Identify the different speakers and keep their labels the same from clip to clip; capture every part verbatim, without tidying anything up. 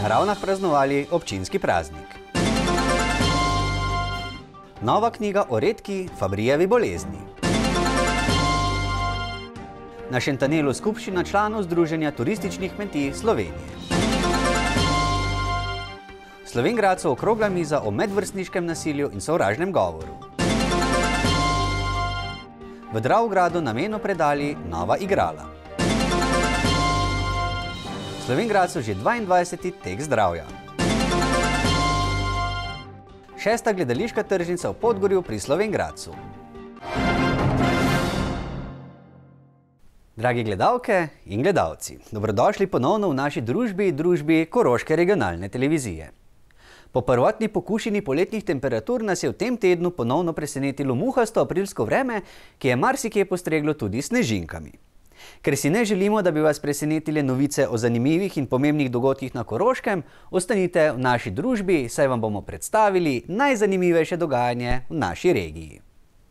Speaker 1: na Ravnah praznovali občinski praznik. Nova knjiga o redki Fabrijevi bolezni. Na Šentanelu skupščina članov Združenja turističnih kmetij Slovenije. V Slovenj Gradcu okrogla miza o medvrstniškem nasilju in sovražnem govoru. V Dravogradu namenu predali nova igrala. V Slovenj Gradcu že dvaindvajseti tek zdravja. Šesta gledališka tržnica v Podgorju pri Slovenj Gradcu. Dragi gledalke in gledalci, dobrodošli ponovno v naši družbi, družbi Koroške regionalne televizije. Po prvotni pokušini poletnih temperatur nas je v tem tednu ponovno presenetilo muhasto aprilsko vreme, ki je marsikje postreglo tudi snežinkami. Ker si ne želimo, da bi vas presenetile novice o zanimivih in pomembnih dogodkih na Koroškem, ostanite v naši družbi, saj vam bomo predstavili najzanimivejše dogajanje v naši regiji.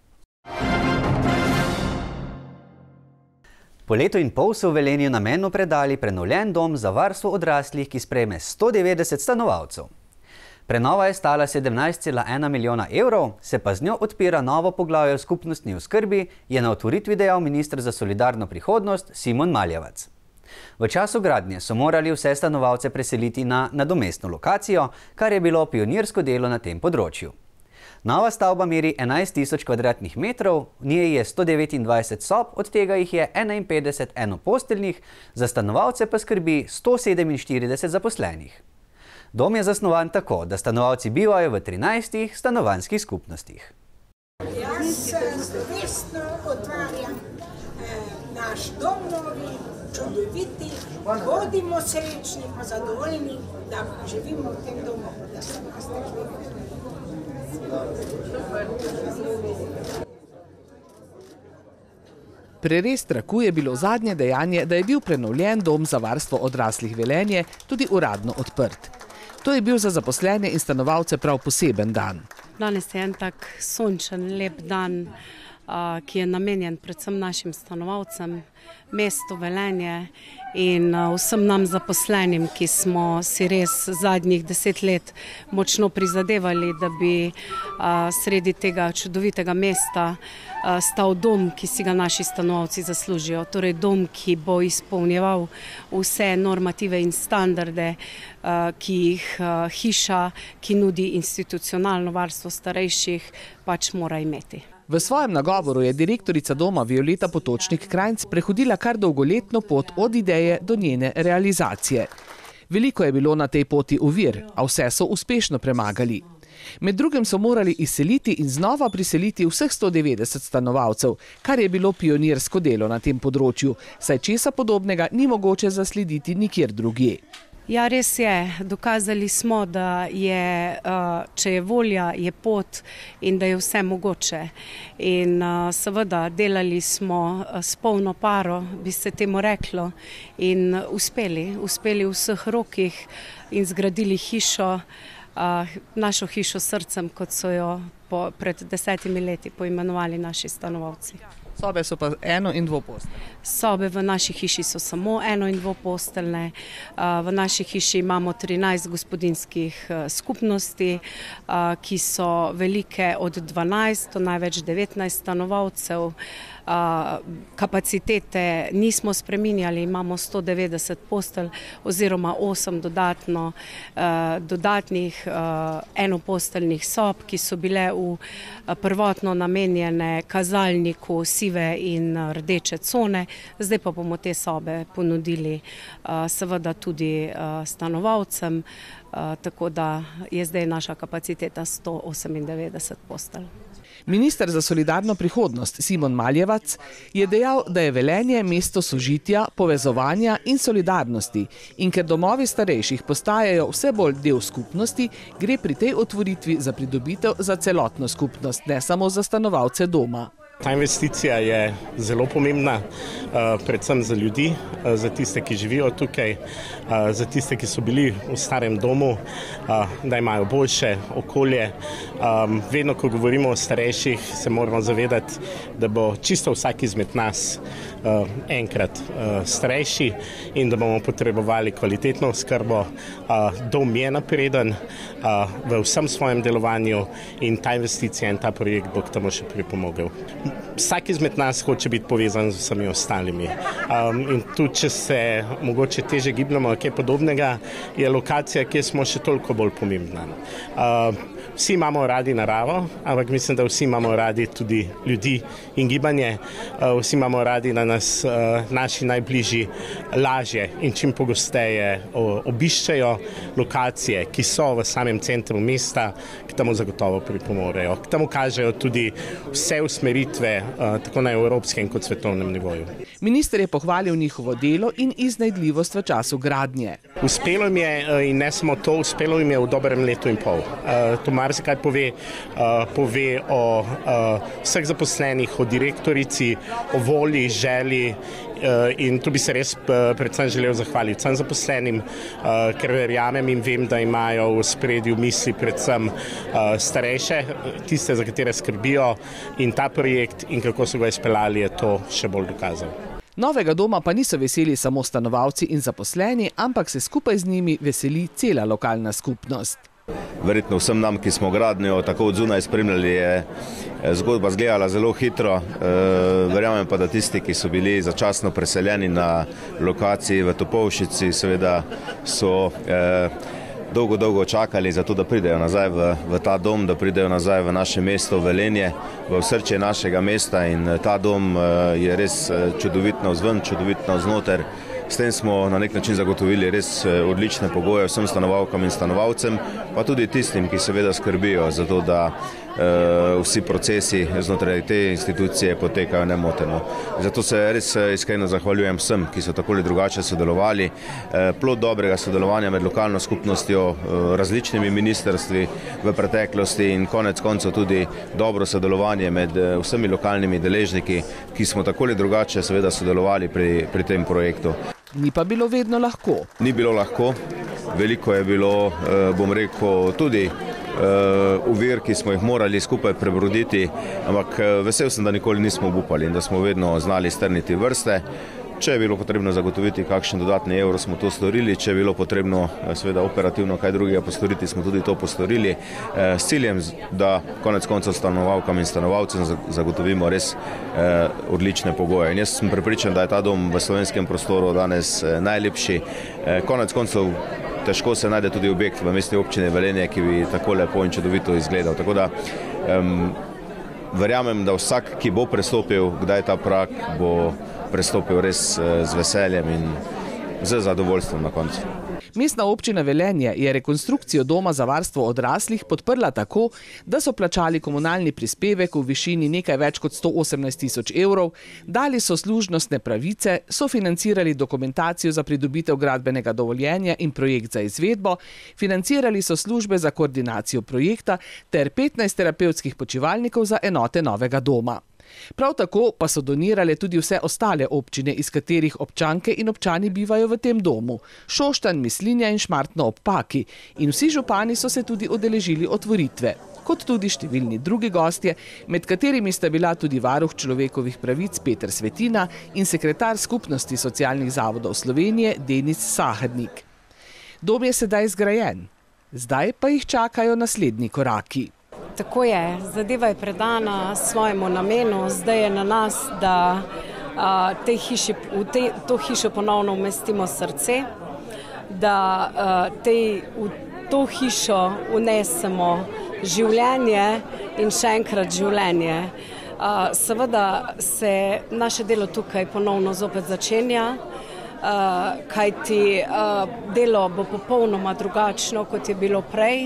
Speaker 1: Po letu in pol so v Velenju namenu predali prenovljen dom za varstvo odraslih, ki sprejme sto devetdeset stanovalcev. Prenova je stala sedemnajst cela ena milijona evrov, se pa z njo odpira novo poglavje o skupnostni oskrbi, je na otvoritvi dejal minister za solidarno prihodnost Simon Maljevac. V času gradnje so morali vse stanovalce preseliti na nadomestno lokacijo, kar je bilo pionirsko delo na tem področju. Nova stavba meri enajst tisoč kvadratnih metrov, v njej je sto devetindvajset sob, od tega jih je enainpetdeset enoposteljnih, za stanovalce pa skrbi sto sedeminštirideset zaposlenih. Dom je zasnovan tako, da stanovalci bivajo v trinajstih stanovanjskih skupnostih.
Speaker 2: Jaz vestno otvarjam naš dom novi, čudoviti, bodimo srečni pa zadovoljni, da živimo v tem domu, da se nas držimo.
Speaker 3: Prerez traku je bilo zadnje dejanje, da je bil prenovljen dom za varstvo odraslih Velenje tudi uradno odprt. To je bil za zaposlene in stanovalce prav poseben dan.
Speaker 4: Danes je en tak sončen, lep dan, ki je namenjen predvsem našim stanovalcem, mestu Velenje in vsem nam zaposlenim, ki smo si res zadnjih deset let močno prizadevali, da bi sredi tega čudovitega mesta stal dom, ki si ga naši stanovalci zaslužijo. Torej dom, ki bo izpolnjeval vse normative in standarde, ki jih hiša, ki nudi institucionalno varstvo starejših, pač mora imeti.
Speaker 3: V svojem nagovoru je direktorica doma Violeta Potočnik-Krajnc prehodila kar dolgoletno pot od ideje do njene realizacije. Veliko je bilo na tej poti ovir, a vse so uspešno premagali. Med drugim so morali izseliti in znova priseliti vseh sto devetdeset stanovalcev, kar je bilo pionirsko delo na tem področju, saj česa podobnega ni mogoče zaslediti nikjer drugje.
Speaker 4: Ja, res je. Dokazali smo, da je, če je volja, je pot in da je vse mogoče. In seveda delali smo s polno paro, bi se temu reklo, in uspeli, uspeli v vseh rokih in zgradili hišo, našo hišo srcem, kot so jo pred desetimi leti poimenovali naši stanovalci.
Speaker 3: Sobe so pa eno- in dvoposteljne.
Speaker 4: Sobe v naši hiši so samo eno- in dvoposteljne. V naši hiši imamo trinajst gospodinjskih skupnosti, ki so velike od dvanajst do največ devetnajst stanovalcev. Kapacitete nismo spreminjali, imamo sto devetdeset postelj oziroma osem dodatno, dodatnih enoposteljnih sob, ki so bile v prvotno namenjene kazalniku sive in rdeče cone. Zdaj pa bomo te sobe ponudili seveda tudi stanovalcem, tako da je zdaj naša kapaciteta sto osemindevetdeset postelj.
Speaker 3: Minister za solidarno prihodnost Simon Maljevac je dejal, da je Velenje mesto sožitja, povezovanja in solidarnosti in ker domovi starejših postajajo vse bolj del skupnosti, gre pri tej otvoritvi za pridobitev za celotno skupnost, ne samo za stanovalce doma.
Speaker 5: Ta investicija je zelo pomembna, predvsem za ljudi, za tiste, ki živijo tukaj, za tiste, ki so bili v starem domu, da imajo boljše okolje. Vedno, ko govorimo o starejših, se moramo zavedati, da bo čisto vsak izmed nas enkrat starejši in da bomo potrebovali kvalitetno oskrbo. Dom je napreden v vsem svojem delovanju in ta investicija in ta projekt bo k temu še pripomogel. Vsak izmed nas hoče biti povezan z vsemi ostalimi. Um, in tudi, če se mogoče teže gibljamo, kaj podobnega, je lokacija, kjer smo še toliko bolj pomembna. Uh, vsi imamo radi naravo, ampak mislim, da vsi imamo radi tudi ljudi in gibanje. Uh, vsi imamo radi, da nas uh, naši najbližji lažje in čim pogosteje obiščejo lokacije, ki so v samem centru mesta, k temu zagotovo pripomorejo. K temu kažejo tudi vse usmeritve, tako na evropskem kot svetovnem nivoju.
Speaker 3: Minister je pohvalil njihovo delo in iznajdljivost v času gradnje.
Speaker 5: Uspelo jim je, in ne samo to, uspelo jim je v dobrem letu in pol. To marsikaj pove, pove o vseh zaposlenih, o direktorici, o volji, želji, in tu bi se res predvsem želel zahvaliti vsem zaposlenim, ker verjamem in vem, da imajo v ospredju misli predvsem starejše, tiste, za katere skrbijo, in ta projekt in kako so ga izpeljali, je to še bolj dokazal.
Speaker 3: Novega doma pa niso veseli samo stanovalci in zaposleni, ampak se skupaj z njimi veseli cela lokalna skupnost.
Speaker 6: Verjetno vsem nam, ki smo gradnjo tako od zunaj spremljali, je zgodba izgledala zelo hitro. Verjamem pa, da tisti, ki so bili začasno preseljeni na lokaciji v Topolšici, seveda so dolgo, dolgo čakali za to, da pridejo nazaj v, v ta dom, da pridejo nazaj v naše mesto Velenje, v osrčje našega mesta, in ta dom je res čudovitno vzven, čudovitno znoter. S tem smo na nek način zagotovili res odlične pogoje vsem stanovalkam in stanovalcem, pa tudi tistim, ki seveda skrbijo za to, da uh, vsi procesi znotraj te institucije potekajo nemoteno. Zato se res iskreno zahvaljujem vsem, ki so tako ali drugače sodelovali. Uh, plod dobrega sodelovanja med lokalno skupnostjo, uh, različnimi ministrstvi v preteklosti in konec koncev tudi dobro sodelovanje med uh, vsemi lokalnimi deležniki, ki smo tako ali drugače seveda sodelovali pri, pri tem projektu.
Speaker 3: Ni pa bilo vedno lahko.
Speaker 6: Ni bilo lahko, veliko je bilo, bom rekel, tudi ovir, ki smo jih morali skupaj prebroditi, ampak vesel sem, da nikoli nismo obupali in da smo vedno znali strniti vrste. Če je bilo potrebno zagotoviti kakšen dodatni evro, smo to storili. Če je bilo potrebno seveda operativno kaj drugega postoriti, smo tudi to postorili. S ciljem, da konec koncev stanovalkam in stanovalcem zagotovimo res odlične pogoje. In jaz sem prepričan, da je ta dom v slovenskem prostoru danes najlepši. Konec koncev težko se najde tudi objekt v mestni občini Velenje, ki bi tako lepo in čudovito izgledal. Tako da um, verjamem, da vsak, ki bo prestopil, kdaj ta prag, bo prestopil res z veseljem in z zadovoljstvom na koncu.
Speaker 3: Mestna občina Velenje je rekonstrukcijo doma za varstvo odraslih podprla tako, da so plačali komunalni prispevek v višini nekaj več kot sto osemnajst tisoč evrov, dali so služnostne pravice, sofinancirali dokumentacijo za pridobitev gradbenega dovoljenja in projekt za izvedbo, financirali so službe za koordinacijo projekta ter petnajst terapevtskih počivalnikov za enote novega doma. Prav tako pa so donirale tudi vse ostale občine, iz katerih občanke in občani bivajo v tem domu. Šoštanj, Mislinja in Šmartno ob Paki. In vsi župani so se tudi udeležili otvoritve, kot tudi številni drugi gostje, med katerimi sta bila tudi varuh človekovih pravic Peter Svetina in sekretar Skupnosti socialnih zavodov Slovenije Denis Sahernik. Dom je sedaj zgrajen, zdaj pa jih čakajo naslednji koraki.
Speaker 4: Tako je, zadeva je predana svojemu namenu, zdaj je na nas, da a, tej hiši, v te, to hišo ponovno umestimo srce, da a, tej, v to hišo unesemo življenje in še enkrat življenje. A, seveda se naše delo tukaj ponovno zopet začenja, a, kajti a, delo bo popolnoma drugačno, kot je bilo prej.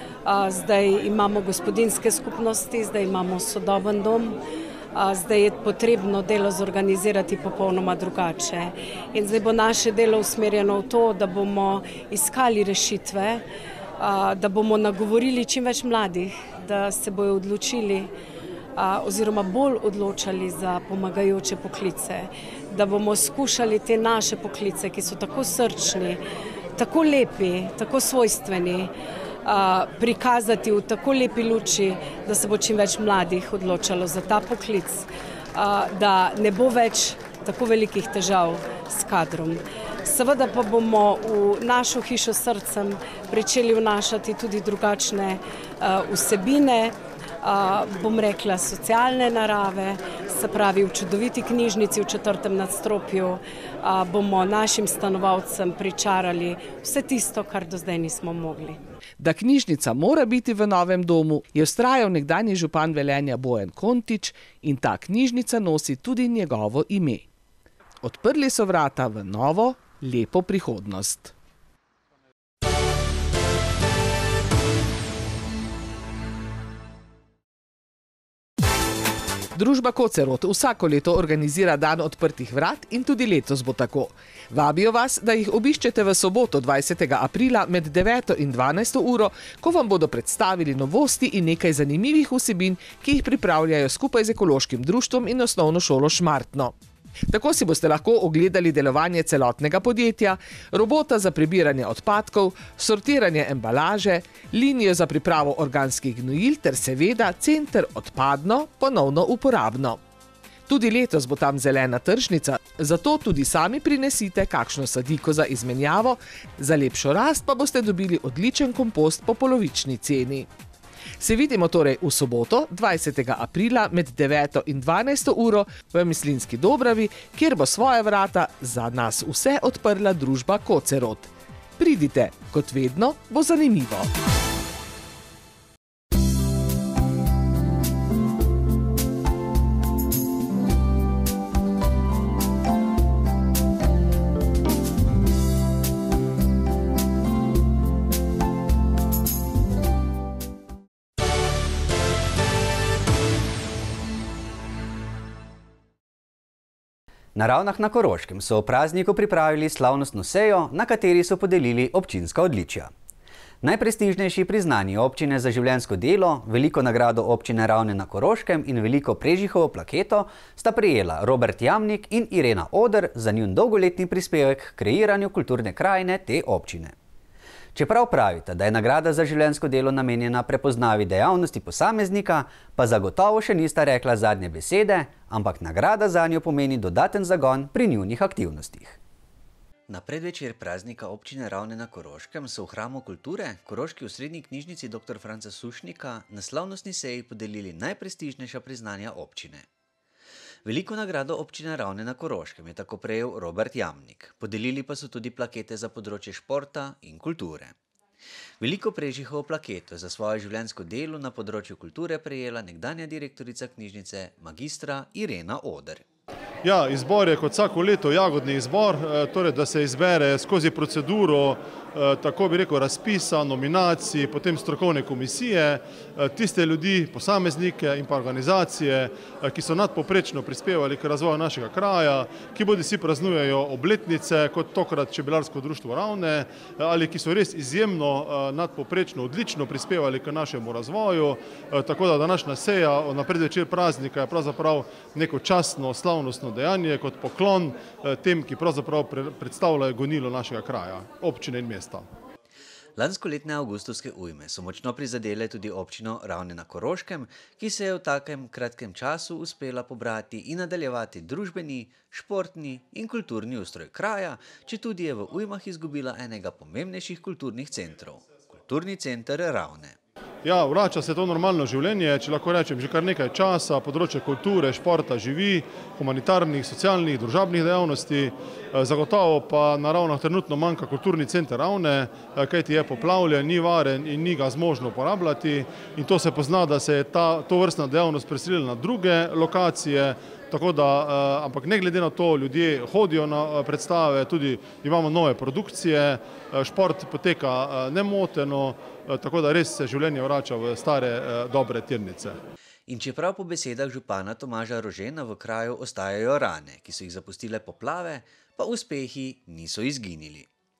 Speaker 4: Zdaj imamo gospodinjske skupnosti, zdaj imamo sodoben dom, zdaj je potrebno delo zorganizirati popolnoma drugače. In zdaj bo naše delo usmerjeno v to, da bomo iskali rešitve, da bomo nagovorili čim več mladih, da se bojo odločili oziroma bolj odločali za pomagajoče poklice, da bomo skušali te naše poklice, ki so tako srčni, tako lepi, tako svojstveni, prikazati v tako lepi luči, da se bo čim več mladih odločalo za ta poklic, da ne bo več tako velikih težav s kadrom. Seveda pa bomo v našo hišo s srcem pričeli vnašati tudi drugačne vsebine, bom rekla socialne narave, se pravi v čudoviti knjižnici v četrtem nadstropju bomo našim stanovalcem pričarali vse tisto, kar do zdaj nismo mogli.
Speaker 3: Da knjižnica mora biti v novem domu, je vztrajal nekdanji župan Velenja Bojan Kontič in ta knjižnica nosi tudi njegovo ime. Odprli so vrata v novo, lepo prihodnost. Družba Kocerot vsako leto organizira dan odprtih vrat in tudi letos bo tako. Vabijo vas, da jih obiščete v soboto dvajsetega aprila med deveto in dvanajsto uro, ko vam bodo predstavili novosti in nekaj zanimivih vsebin, ki jih pripravljajo skupaj z ekološkim društvom in osnovno šolo Šmartno. Tako si boste lahko ogledali delovanje celotnega podjetja, robota za prebiranje odpadkov, sortiranje embalaže, linijo za pripravo organskih gnojil ter seveda center odpadno, ponovno uporabno. Tudi letos bo tam zelena tržnica, zato tudi sami prinesite kakšno sadiko za izmenjavo, za lepšo rast pa boste dobili odličen kompost po polovični ceni. Se vidimo torej v soboto, dvajsetega aprila med deveto in dvanajsto uro v Mislinjski Dobravi, kjer bo svoja vrata za nas vse odprla družba Kocerot. Pridite, kot vedno bo zanimivo.
Speaker 1: Na Ravnah na Koroškem so v prazniku pripravili slavnostno sejo, na kateri so podelili občinska odličja. Najprestižnejši priznanji občine za življenjsko delo, veliko nagrado občine Ravne na Koroškem in veliko Prežihovo plaketo sta prejela Robert Jamnik in Irena Oder za njun dolgoletni prispevek k kreiranju kulturne krajine te občine. Čeprav pravita, da je nagrada za življenjsko delo namenjena prepoznavi dejavnosti posameznika, pa zagotovo še nista rekla zadnje besede, ampak nagrada zanjo pomeni dodaten zagon pri njunih aktivnostih. Na predvečer praznika občine Ravne na Koroškem so v Hramu kulture, Koroški osrednji knjižnici doktor Franca Sušnika, na slavnostni seji podelili najprestižnejša priznanja občine. Veliko nagrado občine Ravne na Koroškem je tako prejel Robert Jamnik. Podelili pa so tudi plakete za področje športa in kulture. Veliko Prežihovo plaketo za svoje življenjsko delo na področju kulture prejela nekdanja direktorica knjižnice magistra Irena Oder.
Speaker 7: Ja, izbor je kot vsako leto jagodni izbor, torej da se izbere skozi proceduro, tako bi rekel, razpisa, nominacij, potem strokovne komisije, tiste ljudi, posameznike in pa organizacije, ki so nadpoprečno prispevali k razvoju našega kraja, ki bodisi praznujejo obletnice, kot tokrat Čebelarsko društvo Ravne, ali ki so res izjemno nadpoprečno, odlično prispevali k našemu razvoju, tako da današnja seja na predvečer praznika je pravzaprav neko častno, slavnostno dejanje kot poklon tem, ki pravzaprav predstavljajo gonilo našega kraja, občine in mesta.
Speaker 1: Lanskoletne avgustovske ujme so močno prizadele tudi občino Ravne na Koroškem, ki se je v takem kratkem času uspela pobrati in nadaljevati družbeni, športni in kulturni ustroj kraja, četudi je v ujmah izgubila enega pomembnejših kulturnih centrov, kulturni center Ravne.
Speaker 7: Ja, vrača se to normalno življenje, če lahko rečem, že kar nekaj časa, področje kulture, športa živi, humanitarnih, socialnih, družabnih dejavnosti, zagotovo pa na Ravnah trenutno manjka kulturni center Ravne, kajti je poplavljen, ni varen in ni ga zmožno uporabljati in to se pozna, da se je ta tovrstna dejavnost preselila na druge lokacije, tako da, ampak ne glede na to, ljudje hodijo na predstave, tudi imamo nove produkcije, šport poteka nemoteno, tako da res se življenje vrača v stare, dobre tirnice.
Speaker 1: In čeprav po besedah župana Tomaža Rožena v kraju ostajajo rane, ki so jih zapustile poplave, pa uspehi niso izginili.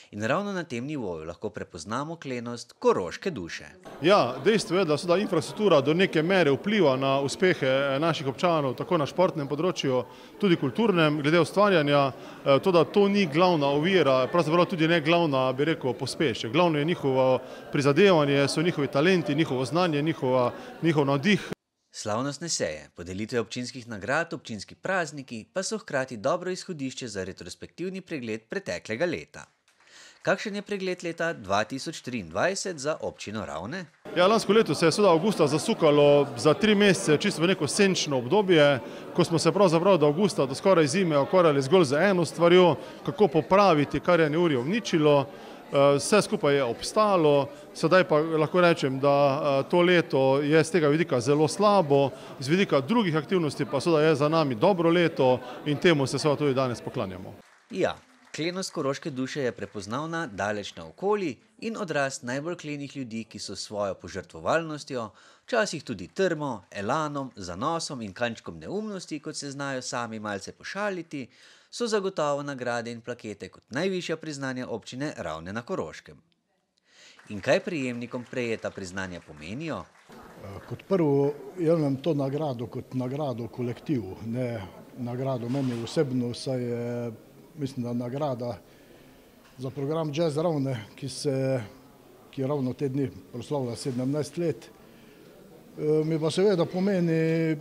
Speaker 1: In ravno na tem nivoju lahko prepoznamo klenost koroške duše.
Speaker 7: Ja, dejstvo je, da seveda infrastruktura do neke mere vpliva na uspehe naših občanov, tako na športnem področju, tudi kulturnem, glede ustvarjanja, to, da to ni glavna ovira, pravzaprav tudi ne glavna, bi rekel, pospešek. Glavno je njihovo prizadevanje, so njihovi talenti, njihovo znanje, njihova, njihov navdih.
Speaker 1: Slavnostne seje, podelitve občinskih nagrad, občinski prazniki pa so hkrati dobro izhodišče za retrospektivni pregled preteklega leta. Kakšen je pregled leta dva tisoč triindvajset za občino Ravne?
Speaker 7: Ja, lansko leto se je seveda avgusta zasukalo za tri mesece čisto v neko senčno obdobje, ko smo se pravzaprav do avgusta do skoraj zime ukvarjali zgolj z eno stvarjo, kako popraviti, kar je neurje uničilo. Vse skupaj je obstalo, sedaj pa lahko rečem, da to leto je z tega vidika zelo slabo, z vidika drugih aktivnosti pa seveda je za nami dobro leto in temu se seveda tudi danes poklanjamo.
Speaker 1: Ja, klenost koroške duše je prepoznavna daleč naokoli in odraz najbolj klenih ljudi, ki so svojo požrtvovalnostjo, včasih tudi trmo, elanom, zanosom in kančkom neumnosti, kot se znajo sami malce pošaliti, so zagotovo nagrade in plakete kot najvišja priznanja občine Ravne na Koroškem. In kaj prejemnikom prejeta priznanja pomenijo?
Speaker 8: Kot prvo, jemljem to nagrado kot nagrado kolektivu, ne nagrado meni osebno, saj je, mislim, da nagrada za program Jazz Ravne, ki se, ki ravno te dni proslavlja sedemnajst let, mi pa seveda pomeni,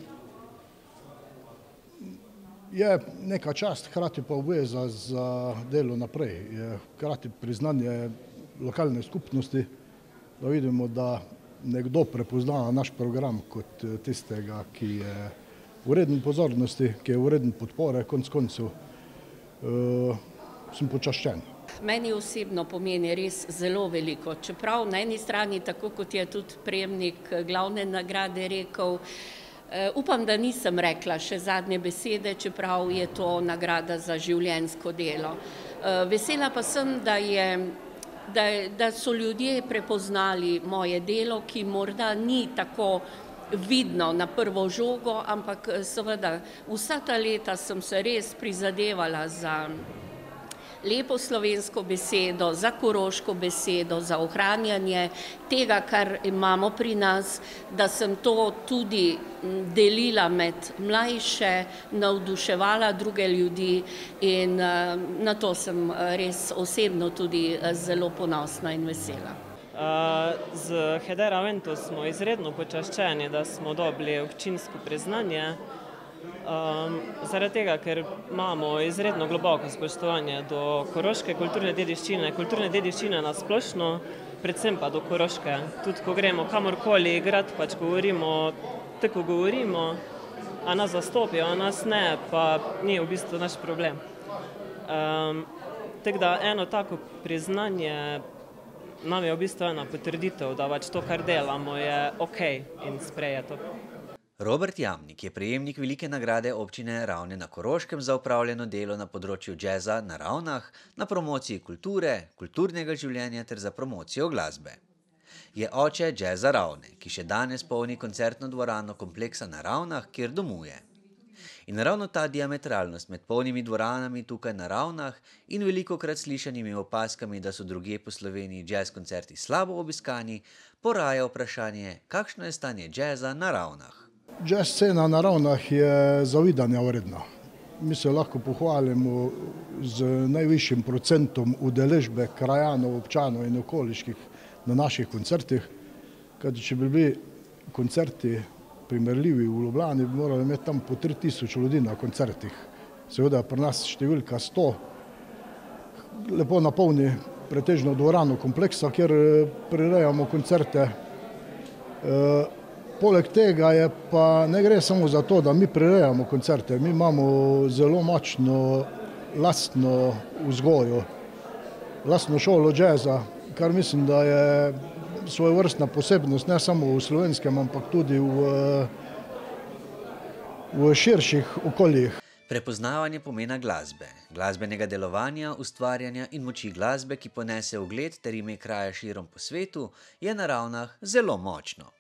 Speaker 8: je neka čast, hkrati pa obveza za delo naprej, je hkrati priznanje lokalne skupnosti, da vidimo, da nekdo prepozna naš program kot tistega, ki je vreden pozornosti, ki je vreden podpore, konec koncev, sem počaščen.
Speaker 9: Meni osebno pomeni res zelo veliko, čeprav na eni strani, tako kot je tudi prejemnik glavne nagrade rekel, upam, da nisem rekla še zadnje besede, čeprav je to nagrada za življenjsko delo. Vesela pa sem, da je, da, da so ljudje prepoznali moje delo, ki morda ni tako vidno na prvo žogo, ampak seveda vsa ta leta sem se res prizadevala za lepo slovensko besedo, za koroško besedo, za ohranjanje tega, kar imamo pri nas, da sem to tudi delila med mlajše, navduševala druge ljudi in na to sem res osebno tudi zelo ponosna in vesela.
Speaker 10: Z Hedera Ventu smo izredno počaščeni, da smo dobili občinsko priznanje, zaradi tega, ker imamo izredno globoko spoštovanje do koroške kulturne dediščine, kulturne dediščine na splošno, predvsem pa do koroške. Tudi ko gremo kamorkoli igrati, pač govorimo tako govorimo, a nas zastopijo, a nas ne, pa ni v bistvu naš problem. Tako da eno tako priznanje nam je v bistvu ena potrditev, da pač to, kar delamo, je okej in sprejeto.
Speaker 1: Robert Jamnik je prejemnik velike nagrade občine Ravne na Koroškem za opravljeno delo na področju džeza na Ravnah, na promociji kulture, kulturnega življenja ter za promocijo glasbe. Je oče džeza Ravne, ki še danes polni koncertno dvorano kompleksa na Ravnah, kjer domuje. In ravno ta diametralnost med polnimi dvoranami tukaj na Ravnah in velikokrat slišanimi opazkami, da so drugje po Sloveniji džez koncerti slabo obiskani, poraja vprašanje, kakšno je stanje džeza na Ravnah.
Speaker 8: Jazz scena na Ravnah je zavidanja vredna. Mi se lahko pohvalimo z najvišjim procentom udeležbe krajanov, občanov in okoliških na naših koncertih, kajti če bi bili koncerti primerljivi v Ljubljani, bi morali imeti tam po tri tisoč ljudi na koncertih. Seveda pri nas številka sto, lepo napolni pretežno dvorano kompleksa, kjer prirejamo koncerte. Poleg tega je pa ne gre samo za to, da mi prirejamo koncerte, mi imamo zelo močno lastno vzgojo, lastno šolo džeza, kar mislim, da je svojevrstna posebnost ne samo v slovenskem, ampak tudi v, v širših okoljih.
Speaker 1: Prepoznavanje pomena glasbe, glasbenega delovanja, ustvarjanja in moči glasbe, ki ponese ugled ter ime kraja širom po svetu, je na Ravnah zelo močno.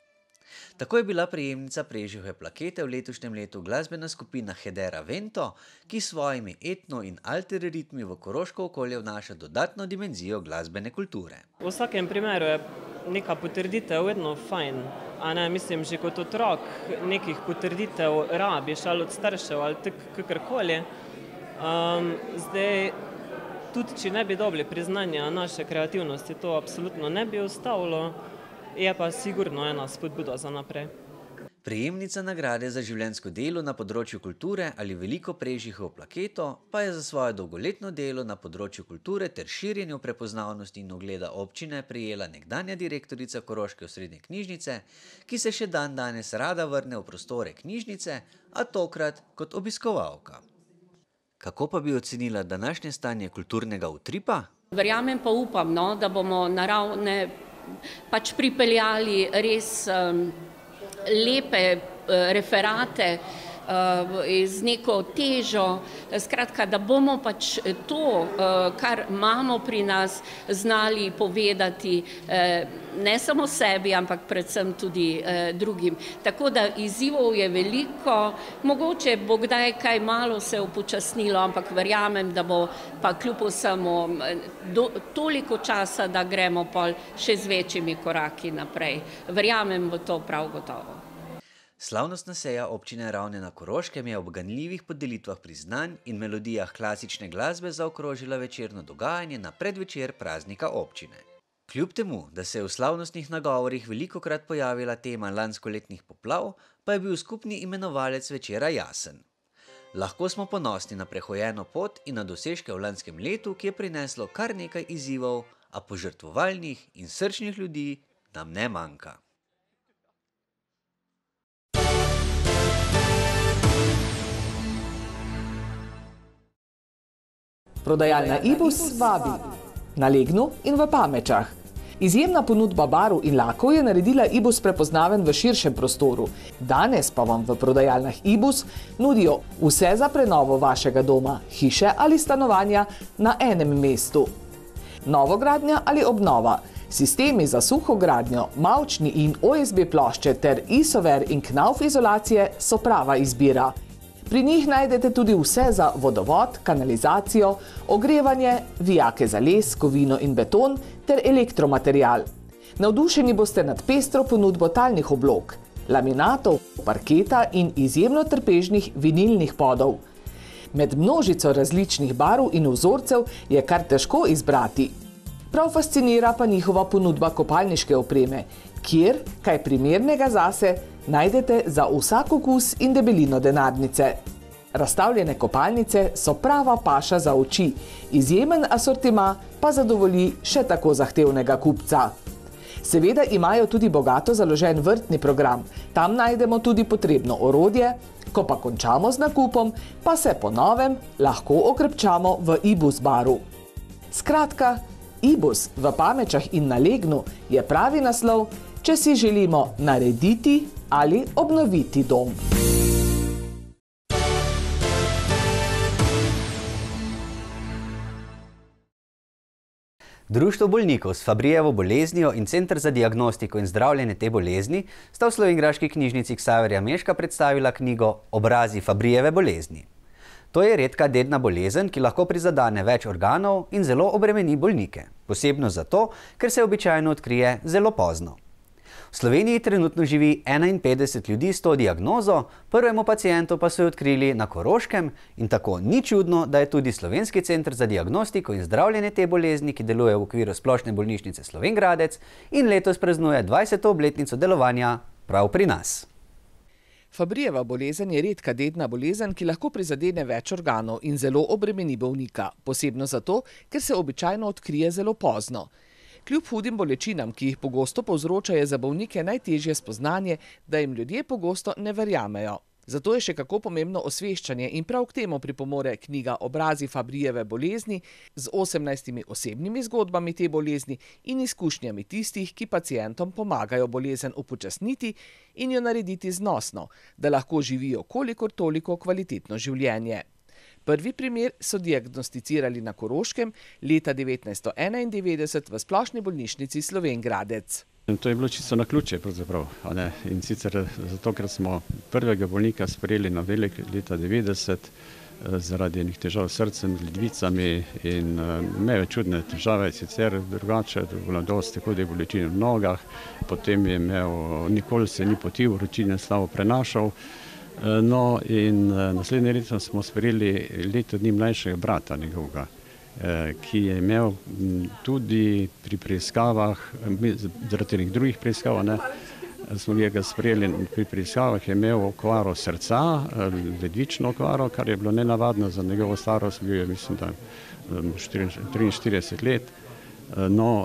Speaker 1: Tako je bila prejemnica Prežihove plakete v letošnjem letu glasbena skupina Hedera Vento, ki s svojimi etno in alter ritmi v koroško okolje vnaša dodatno dimenzijo glasbene kulture.
Speaker 10: V vsakem primeru je neka potrditev vedno fajn, a ne, mislim, že kot otrok nekih potrditev rabiš ali od staršev ali kakorkoli. Um, zdaj, tudi če ne bi dobili priznanja naše kreativnosti, to absolutno ne bi ustavilo. Je pa sigurno ena spodbuda za naprej.
Speaker 1: Prejemnica nagrade za življenjsko delo na področju kulture ali veliko Prežihovo plaketo pa je za svoje dolgoletno delo na področju kulture ter širjenju prepoznavnosti in ugleda občine prejela nekdanja direktorica Koroške osrednje knjižnice, ki se še dan danes rada vrne v prostore knjižnice, a tokrat kot obiskovalka. Kako pa bi ocenila današnje stanje kulturnega utripa?
Speaker 9: Verjamem pa upam, no, da bomo naravne pač pripeljali res um, lepe uh, referate uh, z neko težo, skratka, da bomo pač to, uh, kar imamo pri nas, znali povedati uh, ne samo sebi, ampak predvsem tudi uh, drugim. Tako da izzivov je veliko, mogoče bo kdaj kaj malo se upočasnilo, ampak verjamem, da bo pa kljub vsemu do, toliko časa, da gremo pol še z večjimi koraki naprej. Verjamem v to prav gotovo.
Speaker 1: Slavnostna seja občine Ravne na Koroškem je ob ganljivih podelitvah priznanj in melodijah klasične glasbe zaokrožila večerno dogajanje na predvečer praznika občine. Kljub temu, da se je v slavnostnih nagovorih velikokrat pojavila tema lanskoletnih poplav, pa je bil skupni imenovalec večera jasen. Lahko smo ponosni na prehojeno pot in na dosežke v lanskem letu, ki je prineslo kar nekaj izzivov, a požrtvovalnih in srčnih ljudi nam ne manjka.
Speaker 3: Prodajalna Ibus vabi na Legnu in v Pamečah. Izjemna ponudba barv in lakov je naredila Ibus prepoznaven v širšem prostoru. Danes pa vam v prodajalnah Ibus nudijo vse za prenovo vašega doma, hiše ali stanovanja na enem mestu. Novogradnja ali obnova, sistemi za suho gradnjo, mavčni in O S B plošče ter Isover in Knauf izolacije so prava izbira. Pri njih najdete tudi vse za vodovod, kanalizacijo, ogrevanje, vijake za les, kovino in beton ter elektromaterial. Navdušeni boste nad pestro ponudbo talnih oblog, laminatov, parketa in izjemno trpežnih vinilnih podov. Med množico različnih barv in vzorcev je kar težko izbrati. Prav fascinira pa njihova ponudba kopalniške opreme, kjer, kaj primernega zase, najdete za vsak okus in debelino denarnice. Razstavljene kopalnice so prava paša za oči, izjemen asortima pa zadovolji še tako zahtevnega kupca. Seveda imajo tudi bogato založen vrtni program, tam najdemo tudi potrebno orodje, ko pa končamo z nakupom, pa se po novem lahko okrepčamo v Ibus baru. Skratka, Ibus v Pamečah in na Legnu je pravi naslov, če si želimo narediti ali obnoviti dom.
Speaker 1: Društvo bolnikov s Fabrijevo boleznijo in Center za diagnostiko in zdravljenje te bolezni sta v slovenjgraški knjižnici Ksaverja Meška predstavila knjigo Obrazi Fabrijeve bolezni. To je redka dedna bolezen, ki lahko prizadene več organov in zelo obremeni bolnike, posebno zato, ker se običajno odkrije zelo pozno. V Sloveniji trenutno živi enainpetdeset ljudi s to diagnozo, prvemu pacientu pa so jo odkrili na Koroškem in tako ni čudno, da je tudi Slovenski center za diagnostiko in zdravljenje te bolezni, ki deluje v okviru Splošne bolnišnice Slovenj Gradec in letos praznuje dvajseto obletnico delovanja prav pri nas.
Speaker 3: Fabrijeva bolezen je redka dedna bolezen, ki lahko prizadene več organov in zelo obremeni bolnika, posebno zato, ker se običajno odkrije zelo pozno. Kljub hudim bolečinam, ki jih pogosto povzroča, je za bolnike najtežje spoznanje, da jim ljudje pogosto ne verjamejo. Zato je še kako pomembno osveščanje in prav k temu pripomore knjiga Obrazi Fabrijeve bolezni z osemnajstimi osebnimi zgodbami te bolezni in izkušnjami tistih, ki pacientom pomagajo bolezen upočasniti in jo narediti znosno, da lahko živijo kolikor toliko kvalitetno življenje. Prvi primer so diagnosticirali na Koroškem leta devetnajststo enaindevetdeset v Splošni bolnišnici Slovenj Gradec.
Speaker 11: To je bilo čisto na ključe pravzaprav, a ne? In sicer zato, ker smo prvega bolnika sprejeli na velik leta devetdeset zaradi enih težav s srcem, ledvicami in imel čudne težave, sicer drugače, dosti hude bolečine v nogah, potem je imel, nikoli se ni potil, vročine slabo prenašal. No in naslednje leto smo sprejeli leto dni mlajšega brata njegovega, ki je imel tudi pri preiskavah, zaradi enih drugih preiskav, ne, smo ga sprejeli pri preiskavah, je imel okvaro srca, ledvično okvaro, kar je bilo nenavadno za njegovo starost, bil je, mislim, da triinštirideset let, no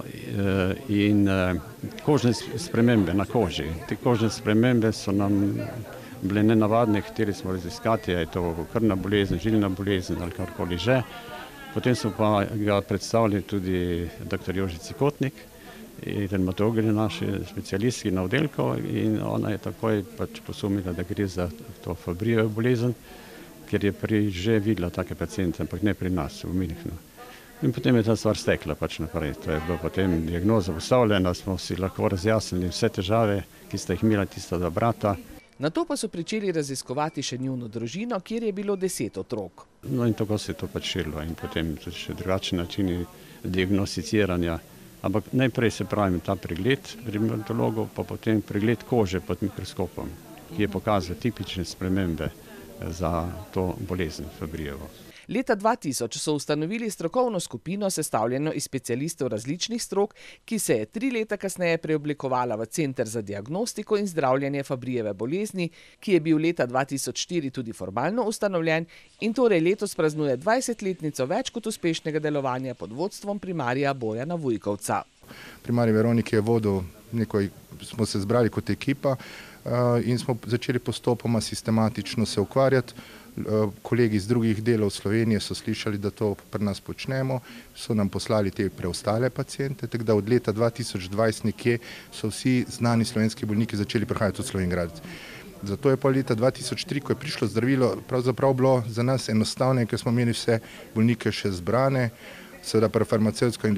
Speaker 11: in kožne spremembe na koži. Te kožne spremembe so nam bile nenavadne, hteli smo raziskati, je to krvna bolezen, žilna bolezen ali karkoli že. Potem smo pa ga predstavili tudi doktor Jože Cikotnik, dermatolog naši specialisti na oddelku, in ona je takoj pač posumila, da gre za to Fabrijevo bolezen, ker je prej že videla take paciente, ampak ne pri nas, v Münchnu. In potem je ta stvar stekla pač naprej. To je bilo potem diagnoza postavljena, smo si lahko razjasnili vse težave, ki sta jih imela tista dva brata.
Speaker 3: Nato pa so pričeli raziskovati še njuno družino, kjer je bilo deset otrok.
Speaker 11: No in tako se je to pač širilo in potem tudi še drugačni načini diagnosticiranja. Ampak najprej se pravi ta pregled pri dermatologu, pa potem pregled kože pod mikroskopom, ki je pokazal tipične spremembe za to bolezen Fabrijevo.
Speaker 3: Leta dva tisoč so ustanovili strokovno skupino, sestavljeno iz specialistov različnih strok, ki se je tri leta kasneje preoblikovala v Center za diagnostiko in zdravljenje Fabrijeve bolezni, ki je bil leta dva tisoč štiri tudi formalno ustanovljen in torej letos praznuje dvajsetletnico več kot uspešnega delovanja pod vodstvom primarija Bojana Vujkovca.
Speaker 12: Primarij Veronik je vodil, nekaj smo se zbrali kot ekipa in smo začeli postopoma sistematično se ukvarjati. Kolegi iz drugih delov Slovenije so slišali, da to pri nas počnemo, so nam poslali te preostale paciente, tako da od leta dva tisoč dvajset nekje so vsi znani slovenski bolniki začeli prihajati v Slovenj Gradec. Zato je pa leta dva tisoč tri, ko je prišlo zdravilo, pravzaprav bilo za nas enostavno, ker smo imeli vse bolnike še zbrane. Seveda pri farmacevtskih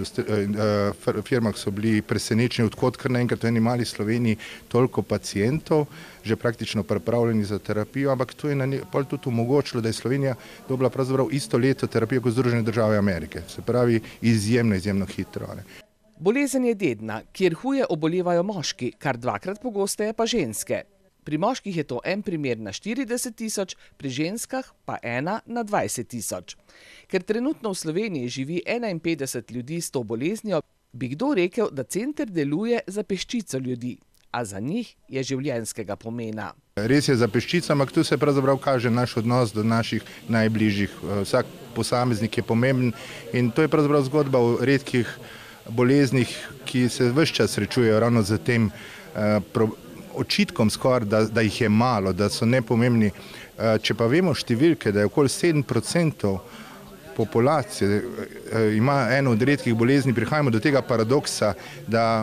Speaker 12: firmah so bili presenečeni, odkot kar naenkrat v eni mali Sloveniji toliko pacientov, že praktično pripravljeni za terapijo, ampak to je pol tudi omogočilo, da je Slovenija dobila pravzaprav isto leto terapijo kot Združene države Amerike. Se pravi izjemno, izjemno hitro.
Speaker 3: Bolezen je dedna, kjer huje obolevajo moški, kar dvakrat pogosteje pa ženske. Pri moških je to en primer na štirideset tisoč, pri ženskah pa ena na dvajset tisoč. Ker trenutno v Sloveniji živi enainpetdeset ljudi s to boleznijo, bi kdo rekel, da center deluje za peščico ljudi, a za njih je življenjskega pomena.
Speaker 12: Res je za peščico, ampak tu se pravzaprav kaže naš odnos do naših najbližjih. Vsak posameznik je pomemben in to je pravzaprav zgodba o redkih boleznih, ki se ves čas srečujejo ravno z tem problemom. Očitkom skoraj, da, da jih je malo, da so nepomembni. Če pa vemo številke, da je okoli sedem procentov populacije ima eno od redkih bolezni, prihajamo do tega paradoksa, da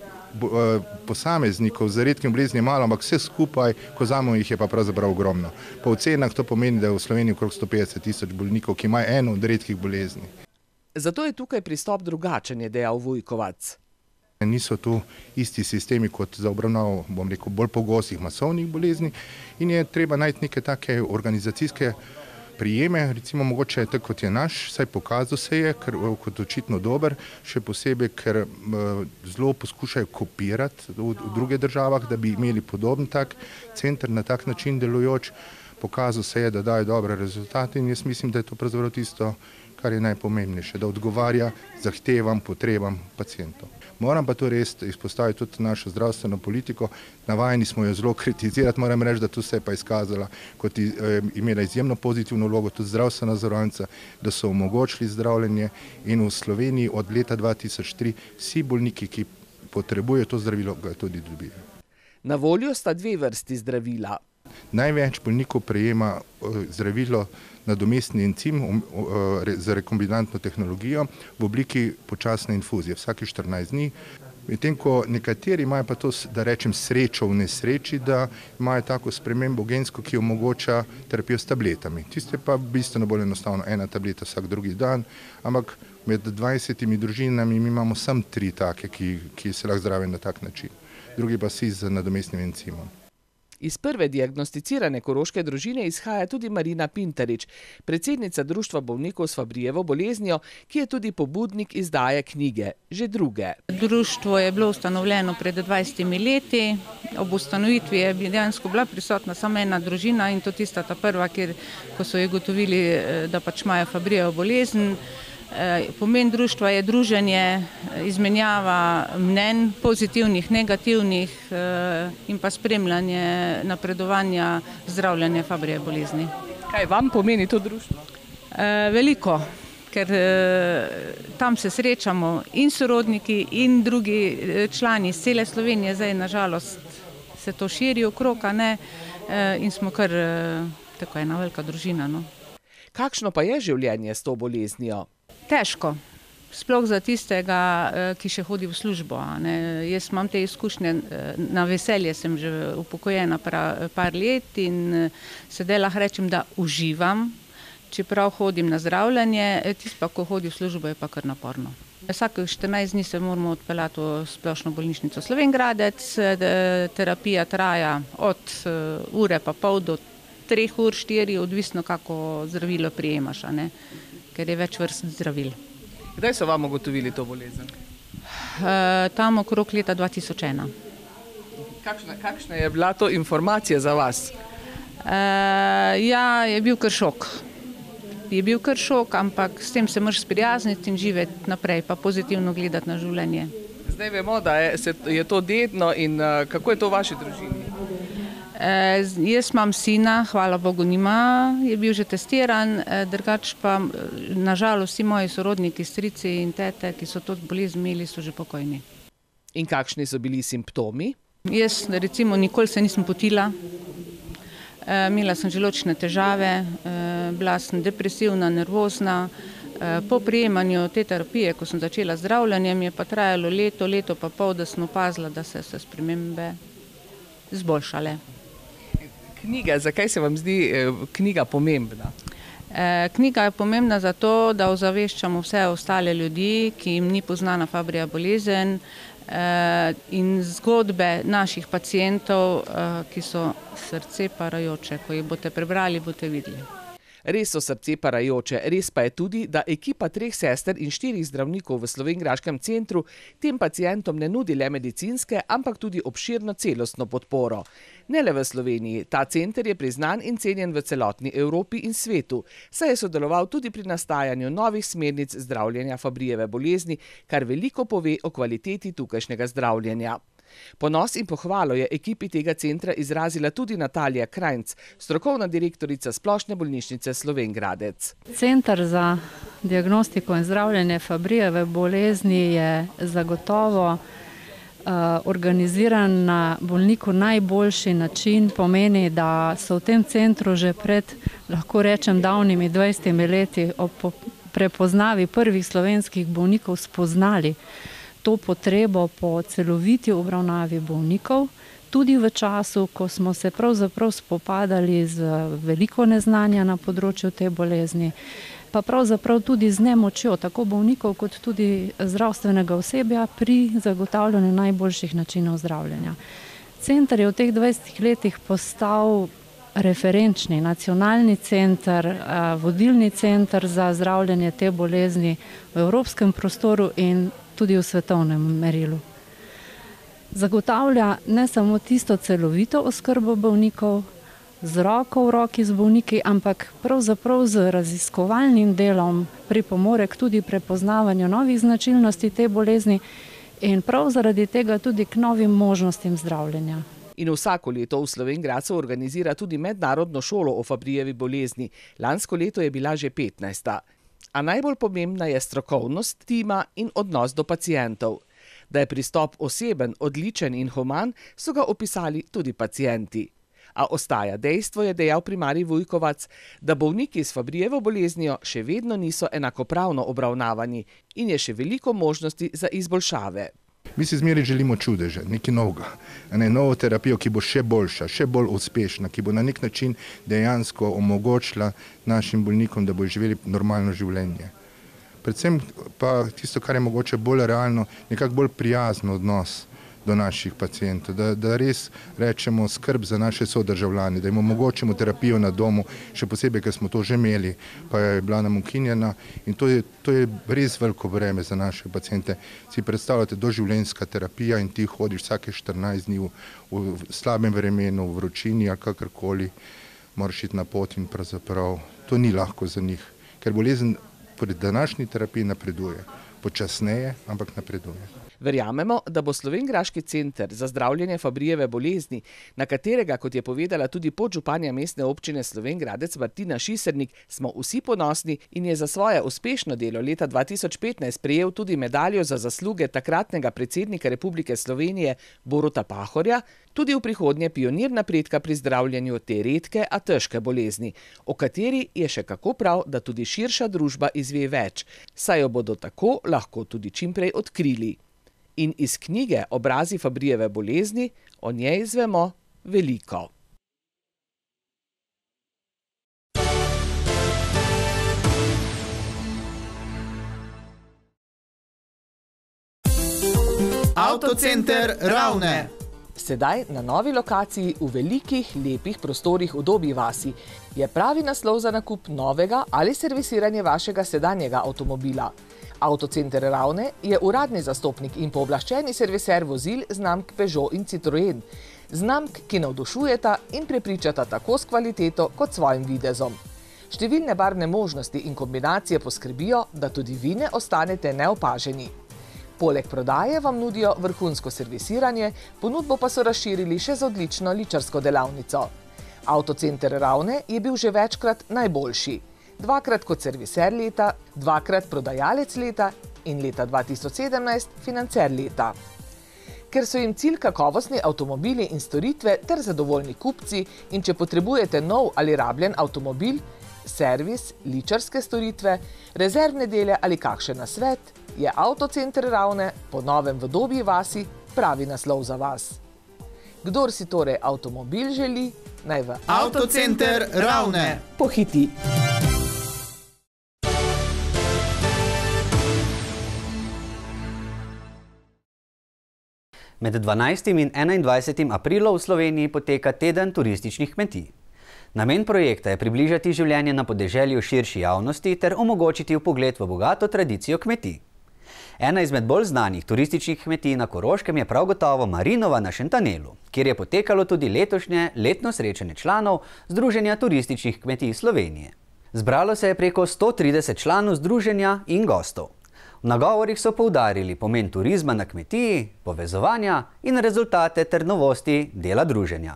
Speaker 12: posameznikov z redkim bolezni je malo, ampak vse skupaj, ko vzamemo, jih je pa pravzaprav ogromno. Po ocenah to pomeni, da je v Sloveniji okrog sto petdeset tisoč bolnikov, ki imajo eno od redkih bolezni.
Speaker 3: Zato je tukaj pristop drugačen, je dejal Vujkovac.
Speaker 12: Niso tu isti sistemi kot za obravnavo, bom rekel, bolj pogostih masovnih bolezni in je treba najti neke take organizacijske prijeme, recimo mogoče tako kot je naš, saj pokazal se je, ker kot očitno dober, še posebej, ker zelo poskušajo kopirati v druge državah, da bi imeli podoben tak center na tak način delujoč. Pokazal se je, da daje dobre rezultate in jaz mislim, da je to pravzaprav tisto, kar je najpomembnejše, da odgovarja zahtevam, potrebam pacientov. Moram pa to res izpostaviti tudi našo zdravstveno politiko. Navajeni smo jo zelo kritizirati, moram reči, da tu se je pa izkazala kot imela izjemno pozitivno vlogo tudi zdravstvena zavarovalnica, da so omogočili zdravljenje in v Sloveniji od leta dva tisoč tri vsi bolniki, ki potrebujejo to zdravilo, ga tudi dobijo.
Speaker 3: Na voljo sta dve vrsti zdravila.
Speaker 12: Največ bolnikov prejema zdravilo nadomestni encim z rekombinantno tehnologijo v obliki počasne infuzije, vsake štirinajst dni. Medtem ko nekateri imajo pa to, da rečem, srečo v nesreči, da imajo tako spremembo gensko, ki omogoča terapijo s tabletami. Tiste pa bistveno bolj enostavno, ena tableta vsak drugi dan, ampak med dvajsetimi družinami mi imamo samo tri take, ki, ki se lahko zdravijo na tak način. Drugi pa si z nadomestnim encimom.
Speaker 3: Iz prve diagnosticirane koroške družine izhaja tudi Marina Pintarič, predsednica Društva bolnikov s Fabrijevo boleznijo, ki je tudi pobudnik izdaje knjige, že druge.
Speaker 13: Društvo je bilo ustanovljeno pred dvajsetimi leti. Ob ustanovitvi je dejansko bila prisotna samo ena družina in to tista ta prva, kjer, ko so jo ugotovili, da pač imajo Fabrijevo bolezen. Pomen društva je druženje, izmenjava mnenj, pozitivnih, negativnih in pa spremljanje napredovanja zdravljenja Fabrijeve bolezni.
Speaker 3: Kaj vam pomeni to društvo?
Speaker 13: Veliko, ker tam se srečamo in sorodniki in drugi člani iz cele Slovenije, zdaj nažalost se to širi okrog, a ne, in smo kar tako ena velika družina. No.
Speaker 3: Kakšno pa je življenje s to boleznijo?
Speaker 13: Težko, sploh za tistega, ki še hodi v službo. Ne. Jaz imam te izkušnje, na veselje sem že upokojena par let in sedaj lahko rečem, da uživam, čeprav hodim na zdravljenje, tisto pa, ko hodi v službo, je pa kar naporno. Vsake štirinajst dni se moramo odpeljati v splošno bolnišnico Slovenj Gradec, terapija traja od ure pa pol do treh ur, štiri, odvisno kako zdravilo prijemaš, a ne. Ker je več vrst zdravil.
Speaker 3: Kdaj so vam ugotovili to bolezen?
Speaker 13: E, tam okrog leta dva tisoč ena.
Speaker 3: Kakšna, kakšna je bila to informacija za vas?
Speaker 13: E, ja, je bil kar šok. Je bil kar šok, ampak s tem se moraš sprijazniti in živeti naprej, pa pozitivno gledati na življenje.
Speaker 3: Zdaj vemo, da je, se, je to dedno in uh, kako je to v vaši družini?
Speaker 13: E, jaz imam sina, hvala Bogu nima, je bil že testiran, e, drugač pa nažalost vsi moji sorodniki, strici in tete, ki so to bolezen imeli, so že pokojni.
Speaker 3: In kakšni so bili simptomi?
Speaker 13: Jaz recimo nikoli se nisem potila, e, imela sem želodčne težave, e, bila sem depresivna, nervozna. E, po prijemanju te terapije, ko sem začela zdravljenjem, je pa trajalo leto, leto pa pol, da sem opazila, da se so spremembe izboljšale.
Speaker 3: Knjiga, zakaj se vam zdi eh, knjiga pomembna?
Speaker 13: E, knjiga je pomembna zato, da ozaveščamo vse ostale ljudi, ki jim ni poznana Fabrijeva bolezen, e, in zgodbe naših pacientov, e, ki so srce parajoče. Ko jih boste prebrali, boste videli.
Speaker 3: Res so srce parajoče, res pa je tudi, da ekipa treh sester in štirih zdravnikov v slovenjgraškem centru tem pacientom ne nudi le medicinske, ampak tudi obširno celostno podporo. Ne le v Sloveniji, ta center je priznan in cenjen v celotni Evropi in svetu, saj je sodeloval tudi pri nastajanju novih smernic zdravljenja Fabrijeve bolezni, kar veliko pove o kvaliteti tukajšnjega zdravljenja. Ponos in pohvalo je ekipi tega centra izrazila tudi Natalija Krajnc, strokovna direktorica Splošne bolnišnice Slovenj Gradec.
Speaker 14: Center za diagnostiko in zdravljenje Fabrijeve bolezni je zagotovo uh, organiziran na bolniku najboljši način, pomeni, da so v tem centru že pred, lahko rečem, davnimi dvajsetimi leti ob prepoznavi prvih slovenskih bolnikov spoznali to potrebo po celoviti obravnavi bolnikov, tudi v času, ko smo se pravzaprav spopadali z veliko neznanja na področju te bolezni, pa pravzaprav tudi z nemočjo tako bolnikov kot tudi zdravstvenega osebja pri zagotavljanju najboljših načinov zdravljenja. Center je v teh dvajsetih letih postal referenčni, nacionalni center, vodilni center za zdravljenje te bolezni v evropskem prostoru in tudi v svetovnem merilu. Zagotavlja ne samo tisto celovito oskrbo bolnikov, z roko v roki z bolniki, ampak pravzaprav z raziskovalnim delom pripomore k tudi prepoznavanju novih značilnosti te bolezni in prav zaradi tega tudi k novim možnostim zdravljenja.
Speaker 3: In vsako leto v Slovenj Gradcu organizira tudi mednarodno šolo o Fabrijevi bolezni. Lansko leto je bila že petnajsta. A najbolj pomembna je strokovnost tima in odnos do pacientov. Da je pristop oseben, odličen in human, so ga opisali tudi pacienti. A ostaja dejstvo, je dejal primarij Vujkovac, da bolniki s Fabrijevo boleznijo še vedno niso enakopravno obravnavani in je še veliko možnosti za izboljšave.
Speaker 12: Mi si zmeraj želimo čudeže, nekaj novega, ne, novo terapijo, ki bo še boljša, še bolj uspešna, ki bo na nek način dejansko omogočila našim bolnikom, da bodo živeli normalno življenje. Predvsem pa tisto, kar je mogoče bolj realno, nekako bolj prijazno odnos do naših pacientov, da, da res rečemo skrb za naše sodržavljane, da jim omogočimo terapijo na domu, še posebej, ker smo to že imeli, pa je bila nam ukinjena in to je, to je res veliko breme za naše paciente. Si predstavljate doživljenjska terapija in ti hodiš vsake štirinajst dni v, v slabem vremenu, v vročini ali kakorkoli, moraš iti na pot in pravzaprav to ni lahko za njih, ker bolezen pri današnji terapiji napreduje, počasneje, ampak napreduje.
Speaker 3: Verjamemo, da bo Slovenjgraški center za zdravljenje Fabrijeve bolezni, na katerega, kot je povedala tudi podžupanja mestne občine Slovenj Gradec Martina Šisernik, smo vsi ponosni in je za svoje uspešno delo leta dva tisoč petnajst prejel tudi medaljo za zasluge takratnega predsednika Republike Slovenije Boruta Pahorja, tudi v prihodnje pionir napredka pri zdravljenju te redke, a težke bolezni, o kateri je še kako prav, da tudi širša družba izve več, saj jo bodo tako lahko tudi čimprej odkrili. In iz knjige Obrazi Fabrijeve bolezni o njej izvemo veliko.
Speaker 15: Avtocenter Ravne.
Speaker 3: Sedaj na novi lokaciji v velikih, lepih prostorih v Dobji vasi je pravi naslov za nakup novega ali servisiranje vašega sedanjega avtomobila. Avtocenter Ravne je uradni zastopnik in pooblaščeni serviser vozil znamk Peugeot in Citroën. Znamk, ki navdušujeta in prepričata tako s kvaliteto kot svojim videzom. Številne barvne možnosti in kombinacije poskrbijo, da tudi vi ne ostanete neopaženi. Poleg prodaje vam nudijo vrhunsko servisiranje, ponudbo pa so razširili še z odlično ličarsko delavnico. Avtocenter Ravne je bil že večkrat najboljši. Dvakrat kot serviser leta, dvakrat prodajalec leta in leta dva tisoč sedemnajst financer leta. Ker so jim cilj kakovostni avtomobili in storitve ter zadovoljni kupci in če potrebujete nov ali rabljen avtomobil, servis, ličarske storitve, rezervne dele ali kakšen nasvet, je Avtocenter Ravne po novem v Dobji vasi pravi naslov za vas. Kdor si torej avtomobil želi, naj v
Speaker 15: Avtocenter Ravne
Speaker 3: pohiti.
Speaker 1: Med dvanajstim in enaindvajsetim aprilom v Sloveniji poteka teden turističnih kmetij. Namen projekta je približati življenje na podeželju širši javnosti ter omogočiti vpogled v bogato tradicijo kmetij. Ena izmed bolj znanih turističnih kmetij na Koroškem je prav gotovo Marinova na Šentanelu, kjer je potekalo tudi letošnje letno srečanje članov Združenja turističnih kmetij Slovenije. Zbralo se je preko sto trideset članov združenja in gostov. V nagovorih so poudarili pomen turizma na kmetiji, povezovanja in rezultate ter novosti dela druženja.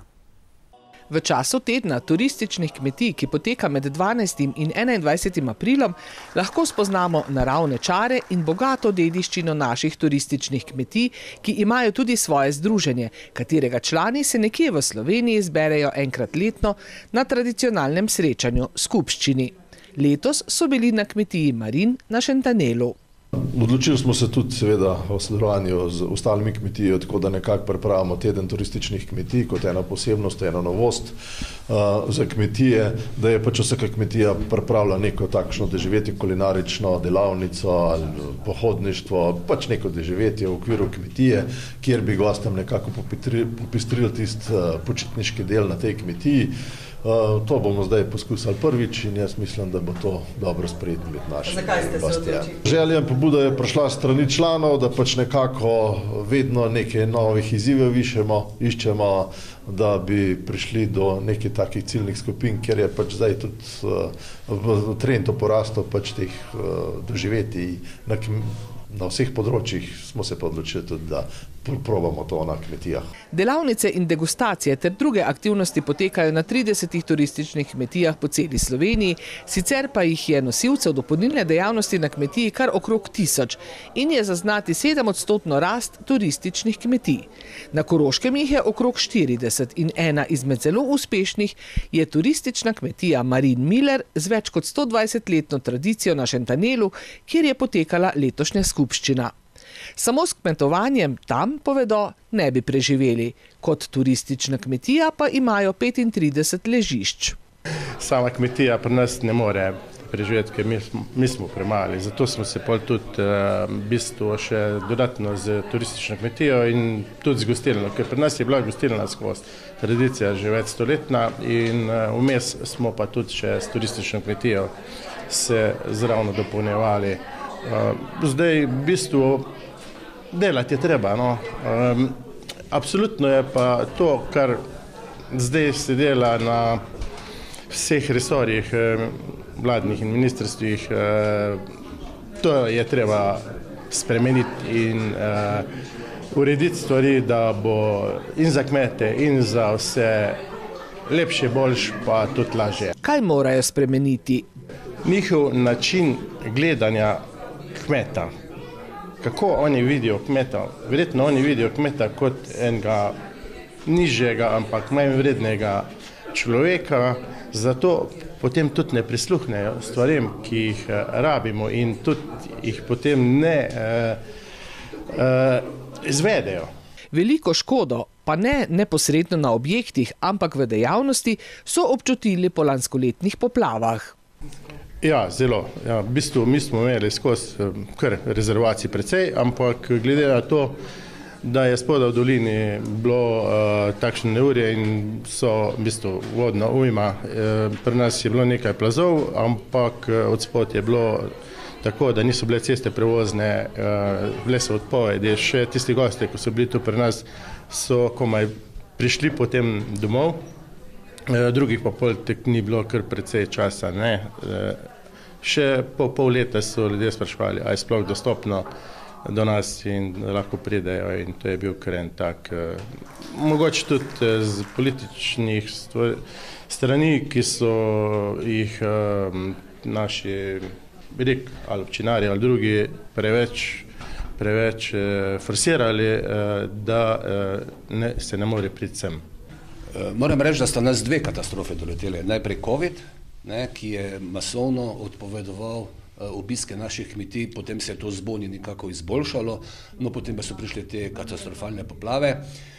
Speaker 3: V času tedna turističnih kmetij, ki poteka med dvanajstim in enaindvajsetim aprilom, lahko spoznamo naravne čare in bogato dediščino naših turističnih kmetij, ki imajo tudi svoje združenje, katerega člani se nekje v Sloveniji zberejo enkrat letno na tradicionalnem srečanju, skupščini. Letos so bili na kmetiji Marin na Šentanelu.
Speaker 16: Odločili smo se tudi seveda o sodelovanju z ostalimi kmetijami, tako da nekako pripravimo teden turističnih kmetij kot ena posebnost, ena novost uh, za kmetije, da je pač vsaka kmetija pripravila neko takšno doživetje, kulinarično delavnico ali pohodništvo, pač neko doživetje v okviru kmetije, kjer bi gostom nekako popestrili tisti uh, počitniški del na tej kmetiji. Uh, to bomo zdaj poskusili prvič in jaz mislim, da bo to dobro sprejeti med našimi gostje. Zakaj ste se odločili? Želja in pobuda je prišla strani članov, da pač nekako vedno neke novih izzivov iščemo, iščemo, da bi prišli do nekih takih ciljnih skupin, kjer je pač zdaj tudi uh, trend porastov pač teh uh, doživetij na, na vseh področjih, smo se pa odločili tudi, da probamo to na kmetijah.
Speaker 3: Delavnice in degustacije ter druge aktivnosti potekajo na tridesetih turističnih kmetijah po celi Sloveniji, sicer pa jih je nosilcev dopolnilne dejavnosti na kmetiji kar okrog tisoč in je zaznati sedemodstotno rast turističnih kmetij. Na Koroškem jih je okrog štirideset in ena izmed zelo uspešnih je turistična kmetija Marin Miller z več kot sto dvajsetletno tradicijo na Šentanelu, kjer je potekala letošnja skupščina. Samo s kmetovanjem tam, povedo, ne bi preživeli. Kot turistična kmetija pa imajo petintrideset ležišč.
Speaker 17: Sama kmetija pri nas ne more preživeti, ker mi, mi smo premali. Zato smo se pol tudi uh, v bistvu še dodatno z turistično kmetijo in tudi z gostilno, ker pri nas je bila gostilna skozi tradicija že več stoletna in uh, vmes smo pa tudi še s turistično kmetijo se zravno dopolnjevali. Uh, zdaj v bistvu delati je treba, no. Um, absolutno je pa to, kar zdaj se dela na vseh resorjih, vladnih in ministrstvih, to je treba spremeniti in urediti stvari, da bo in za kmete in za vse lepše, boljš, pa tudi lažje.
Speaker 3: Kaj morajo spremeniti?
Speaker 17: Njihov način gledanja kmeta. Kako oni vidijo kmeta? Verjetno oni vidijo kmeta kot enega nižjega, ampak manj vrednega človeka, zato potem tudi ne prisluhnejo stvarem, ki jih rabimo in tudi jih potem ne uh, uh, izvedejo.
Speaker 3: Veliko škodo, pa ne neposredno na objektih, ampak v dejavnosti, so občutili po lanskoletnih poplavah.
Speaker 17: Ja, zelo. Ja, v bistvu mi smo imeli skozi kar rezervacij precej, ampak glede na to, da je spodaj v dolini bilo uh, takšne neurje in so v bistvu vodna ujma. E, pri nas je bilo nekaj plazov, ampak od spod je bilo tako, da niso bile ceste prevozne, uh, bile so odpovedi. Še tisti gosti, ko so bili tu pri nas, so komaj prišli potem domov, e, drugih pa pol tek ni bilo kar precej časa. Ne? E, še po pol leta so ljudje spraševali, a je sploh dostopno do nas in lahko pridejo in to je bil kar en tak, eh, mogoče tudi z političnih stvar, strani, ki so jih eh, naši reik, ali občinari ali drugi preveč, preveč eh, forsirali, eh, da eh, ne, se ne more priti sem.
Speaker 18: Moram reči, da sta nas dve katastrofe doletele. Najprej COVID, ne, ki je masovno odpovedoval obiske naših kmetij, potem se je to zbonje nekako izboljšalo, no potem pa so prišle te katastrofalne poplave,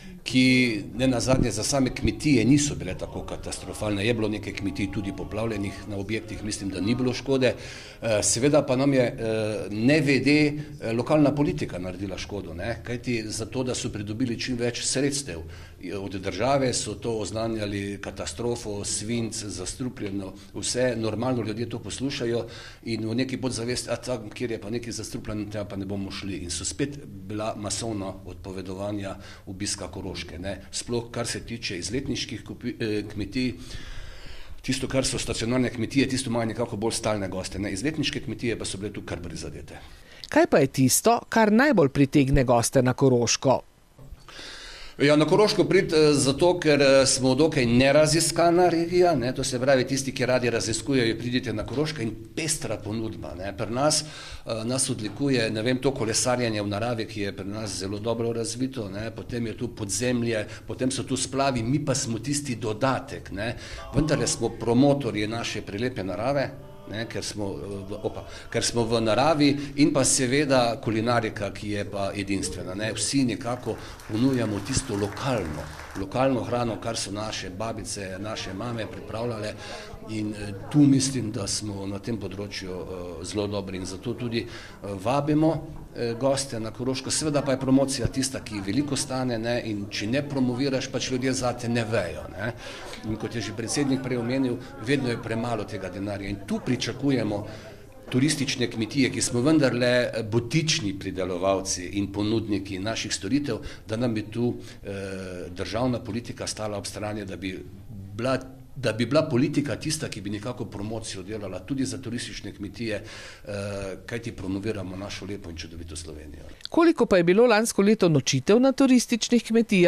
Speaker 18: ki ne nazadnje za same kmetije niso bile tako katastrofalne. Je bilo nekaj kmetij tudi poplavljenih na objektih, mislim, da ni bilo škode. Seveda pa nam je nevede lokalna politika naredila škodo, ne? Kajti zato, da so pridobili čim več sredstev od države, so to oznanjali katastrofo, svinc, zastrupljeno, vse, normalno ljudje to poslušajo in v neki podzavesti, a tam, kjer je pa nekaj zastrupljeno, tega pa ne bomo šli. In so spet bila masovna odpovedovanja obiska Koroške, ne? Sploh kar se tiče izletniških kmetij, tisto, kar so stacionarne kmetije, tisto imajo nekako bolj stalne goste, ne? Izletniške kmetije pa so bile tu kar prizadete.
Speaker 3: Kaj pa je tisto, kar najbolj pritegne goste na Koroško?
Speaker 18: Ja, na Koroško priti zato, ker smo dokaj neraziskana regija, ne, to se pravi, tisti, ki radi raziskujejo, pridite na Koroško in pestra ponudba, ne. Pri nas, nas odlikuje, ne vem, to kolesarjenje v naravi, ki je pri nas zelo dobro razvito, ne, potem je tu podzemlje, potem so tu splavi, mi pa smo tisti dodatek, ne, vendar smo promotorji naše prelepe narave, ne, ker smo, opa, ker smo v naravi in pa seveda kulinarika, ki je pa edinstvena, ne, vsi nekako ponujamo tisto lokalno, lokalno hrano, kar so naše babice, naše mame pripravljale in tu mislim, da smo na tem področju zelo dobri in zato tudi vabimo goste na Koroško. Seveda pa je promocija tista, ki veliko stane, ne, in če ne promoviraš, pač ljudje zate ne vejo, ne. In kot je že predsednik prej omenil, vedno je premalo tega denarja in tu pričakujemo turistične kmetije, ki smo vendarle butični pridelovalci in ponudniki naših storitev, da nam bi tu eh, državna politika stala ob strani, da bi bila da bi bila politika tista, ki bi nekako promocijo delala tudi za turistične kmetije, kajti promoviramo našo lepo in čudovito Slovenijo.
Speaker 3: Koliko pa je bilo lansko leto nočitev na turističnih kmetijah?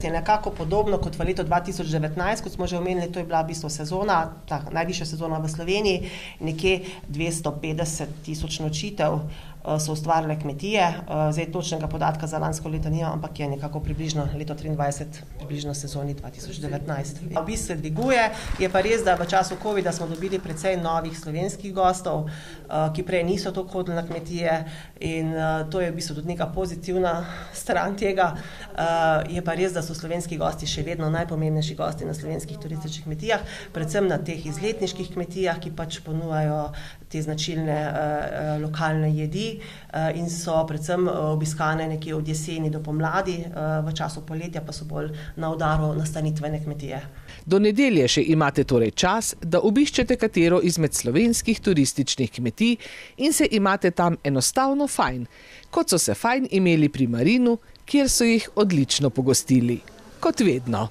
Speaker 19: Je nekako podobno kot v letu dva tisoč devetnajst, kot smo že omenili, to je bila v bistvu sezona, ta najvišja sezona v Sloveniji, nekje dvesto petdeset tisoč nočitev so ustvarile kmetije. Zdaj točnega podatka za lansko leto nimam, ampak je nekako približno leto triindvajset, približno sezoni dva tisoč devetnajst. Obisk se dviguje, je pa res, da v času covida smo dobili precej novih slovenskih gostov, ki prej niso toliko hodili na kmetije in to je v bistvu tudi neka pozitivna stran tega. Je pa res, da so slovenski gosti še vedno najpomembnejši gosti na slovenskih turističnih kmetijah, predvsem na teh izletniških kmetijah, ki pač ponujajo te značilne lokalne jedi in so predvsem obiskane nekje od jeseni do pomladi, v času poletja pa so bolj na udaru nastanitvene kmetije.
Speaker 3: Do nedelje še imate torej čas, da obiščete katero izmed slovenskih turističnih kmetij in se imate tam enostavno fajn, kot so se fajn imeli pri Marinu, kjer so jih odlično pogostili. Kot vedno.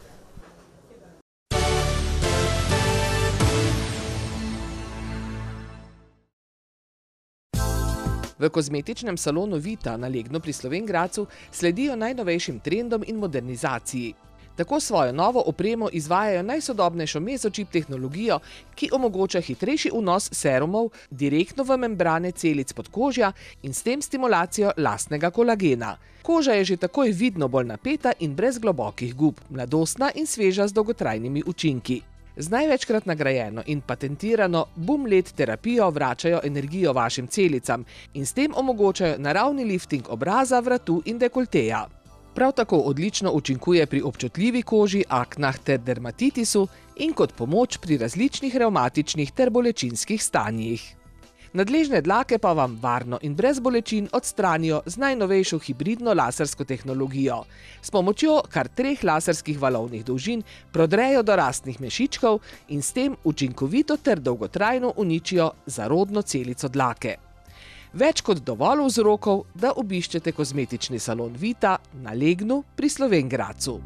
Speaker 3: V kozmetičnem salonu Vita na Legnu pri Slovenj Gradcu sledijo najnovejšim trendom in modernizaciji. Tako svojo novo opremo izvajajo najsodobnejšo mesočip tehnologijo, ki omogoča hitrejši vnos serumov direktno v membrane celic podkožja in s tem stimulacijo lastnega kolagena. Koža je že takoj vidno bolj napeta in brez globokih gub, mladostna in sveža z dolgotrajnimi učinki. Z največkrat nagrajeno in patentirano Boom L E D terapijo vračajo energijo vašim celicam in s tem omogočajo naravni lifting obraza, vratu in dekolteja. Prav tako odlično učinkuje pri občutljivi koži, aknah ter dermatitisu in kot pomoč pri različnih revmatičnih ter bolečinskih stanjih. Nadležne dlake pa vam varno in brez bolečin odstranijo z najnovejšo hibridno lasersko tehnologijo. S pomočjo kar treh laserskih valovnih dolžin prodrejo do rastnih mešičkov in s tem učinkovito ter dolgotrajno uničijo zarodno celico dlake. Več kot dovolj vzrokov, da obiščete kozmetični salon Vita na Legnu pri Slovenj Gradcu.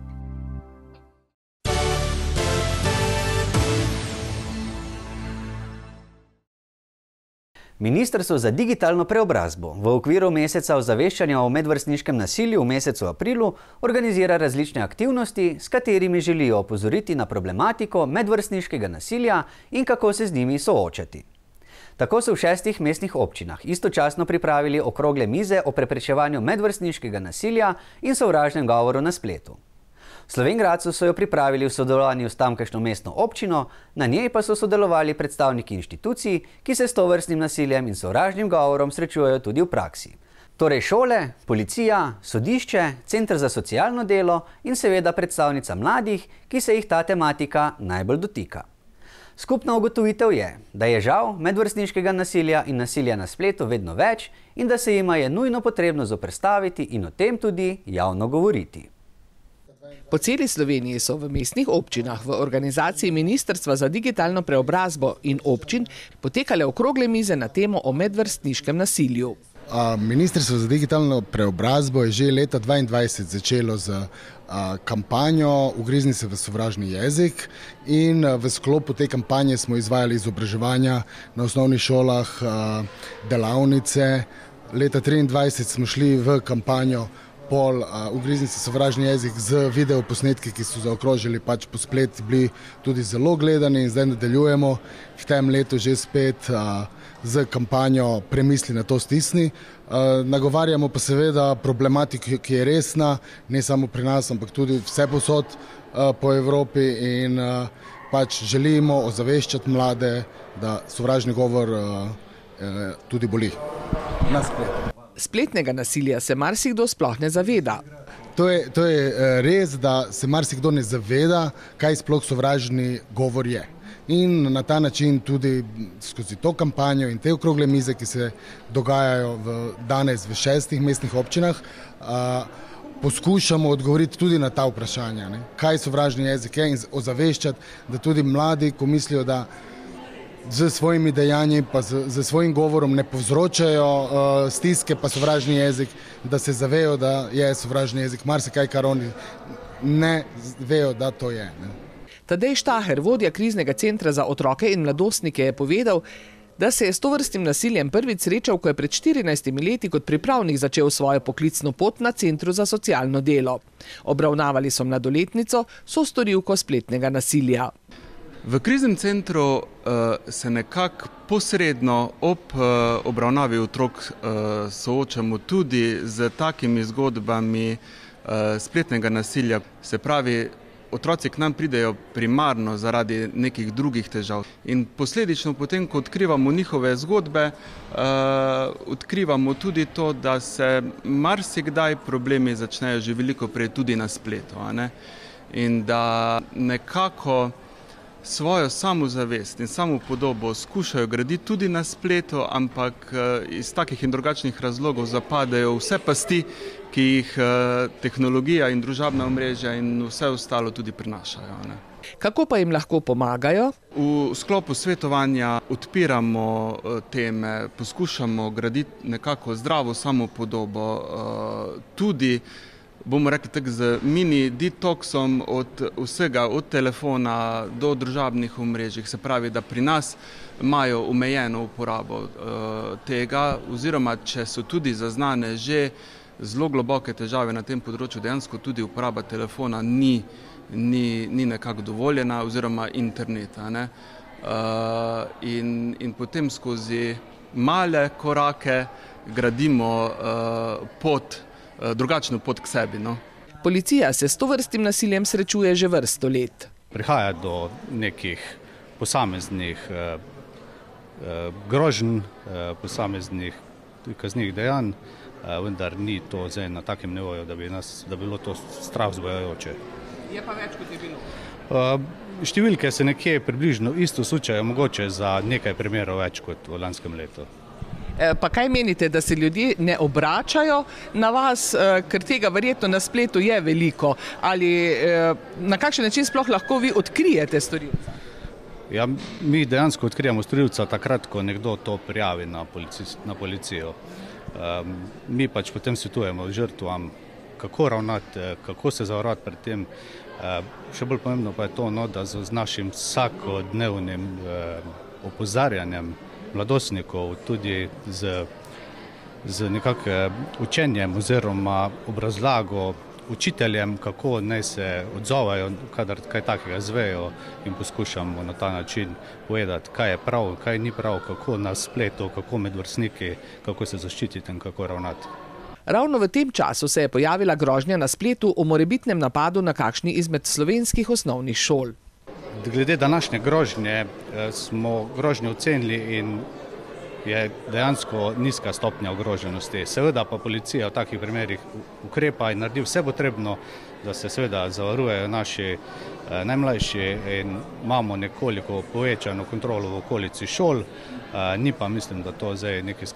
Speaker 1: Ministrstvo za digitalno preobrazbo v okviru meseca ozaveščanja o medvrstniškem nasilju v mesecu aprilu organizira različne aktivnosti, s katerimi želijo opozoriti na problematiko medvrstniškega nasilja in kako se z njimi soočati. Tako so v šestih mestnih občinah istočasno pripravili okrogle mize o preprečevanju medvrstniškega nasilja in sovražnem govoru na spletu. V Slovenj Gradcu so jo pripravili v sodelovanju s tamkajšnjo mestno občino, na njej pa so sodelovali predstavniki inštitucij, ki se s tovrstnim nasiljem in sovražnim govorom srečujejo tudi v praksi. Torej šole, policija, sodišče, center za socialno delo in seveda predstavnica mladih, ki se jih ta tematika najbolj dotika. Skupna ugotovitev je, da je žal medvrstniškega nasilja in nasilja na spletu vedno več in da se jima je nujno potrebno zoperstaviti in o tem tudi javno govoriti.
Speaker 3: Po celi Sloveniji so v mestnih občinah v organizaciji Ministrstva za digitalno preobrazbo in občin potekale okrogle mize na temo o medvrstniškem nasilju.
Speaker 20: Ministrstvo za digitalno preobrazbo je že leta dvaindvajset začelo z kampanjo Ugrizni se v sovražni jezik in v sklopu te kampanje smo izvajali izobraževanja na osnovnih šolah, delavnice. Leta triindvajset smo šli v kampanjo pol Ugrizni se sovražni jezik z videoposnetki, ki so zaokrožili pač po spletu, bili tudi zelo gledani in zdaj nadaljujemo v tem letu že spet z kampanjo Premisli na to stisni. Nagovarjamo pa seveda problematiko, ki je resna, ne samo pri nas, ampak tudi vse posod po Evropi in pač želimo ozaveščati mlade, da sovražni govor tudi boli na spletu.
Speaker 3: Spletnega nasilja se marsikdo sploh ne zaveda.
Speaker 20: To je, to je res, da se marsikdo ne zaveda, kaj sploh sovražni govor je. In na ta način tudi skozi to kampanjo in te okrogle mize, ki se dogajajo v, danes v šestih mestnih občinah, a, poskušamo odgovoriti tudi na ta vprašanja, ne? Kaj sovražni jezik je in ozaveščati, da tudi mladi, ko mislijo, da z svojimi dejanji pa z, z svojim govorom ne povzročajo uh, stiske pa sovražni jezik, da se zavejo, da je sovražni jezik marsikaj, kar oni ne vejo, da to je. Ne?
Speaker 3: Tadej Štaher, vodja kriznega centra za otroke in mladostnike, je povedal, Da se je s tovrstnim nasiljem prvič srečal, ko je pred štirinajstimi leti kot pripravnik začel svojo poklicno pot na Centru za socialno delo. Obravnavali so mladoletnico, sostorilko spletnega nasilja.
Speaker 21: V kriznem centru uh, se nekako posredno ob uh, obravnavi otrok uh, soočamo tudi z takimi zgodbami uh, spletnega nasilja. Se pravi, otroci k nam pridejo primarno zaradi nekih drugih težav in posledično potem, ko odkrivamo njihove zgodbe, uh, odkrivamo tudi to, da se marsikdaj problemi začnejo že veliko prej tudi na spletu, a ne? In da nekako svojo samozavest in samopodobo skušajo graditi tudi na spletu, ampak iz takih in drugačnih razlogov zapadejo vse pasti, ki jih tehnologija in družabna omrežja in vse ostalo tudi prinašajo. Ne?
Speaker 3: Kako pa jim lahko pomagajo?
Speaker 21: V sklopu svetovanja odpiramo teme, poskušamo graditi nekako zdravo samopodobo, tudi bomo rekli tako z mini detoksom od vsega, od telefona do družabnih omrežij, se pravi, da pri nas imajo omejeno uporabo uh, tega, oziroma če so tudi zaznane že zelo globoke težave na tem področju, dejansko tudi uporaba telefona ni, ni, ni nekako dovoljena, oziroma interneta. Ne? Uh, in, in potem skozi male korake gradimo uh, pot, drugačno pot k sebi. No?
Speaker 3: Policija se s tovrstnim nasiljem srečuje že vrsto let.
Speaker 22: Prihaja do nekih posameznih eh, groženj, eh, posameznih kaznivih dejanj, eh, vendar ni to zdaj na takem nivoju, da bi, nas, da bi bilo to strah vzbujajoče.
Speaker 3: Je pa več, kot je bilo?
Speaker 22: Eh, številke se nekje približno isto sučajo, mogoče za nekaj primerov več kot v lanskem letu.
Speaker 3: Pa kaj menite, da se ljudje ne obračajo na vas, ker tega verjetno na spletu je veliko, ali na kakšen način sploh lahko vi odkrijete storilca?
Speaker 22: Ja, mi dejansko odkrijemo storilca takrat, ko nekdo to prijavi na, na policijo. Um, mi pač potem svetujemo žrtvam, kako ravnati, kako se zavarovati pred tem. Uh, še bolj pomembno pa je to, no, da z našim vsakodnevnim uh, opozarjanjem mladostnikov, tudi z, z nekakšnim učenjem oziroma obrazlago učiteljem, kako naj se odzovajo, kadar kaj takega zvejo, in poskušamo na ta način povedati, kaj je prav, kaj ni prav, kako na spletu, kako med vrstniki, kako se zaščititi in kako ravnati.
Speaker 3: Ravno v tem času se je pojavila grožnja na spletu o morebitnem napadu na kakšni izmed slovenskih osnovnih šol.
Speaker 22: Glede današnje grožnje smo grožnje ocenili in je dejansko nizka stopnja ogroženosti. Seveda pa policija v takih primerih ukrepa in naredi vse potrebno, da se seveda zavarujejo naši najmlajši in imamo nekoliko povečano kontrolo v okolici šol. Ni pa, mislim, da to zdaj nekaj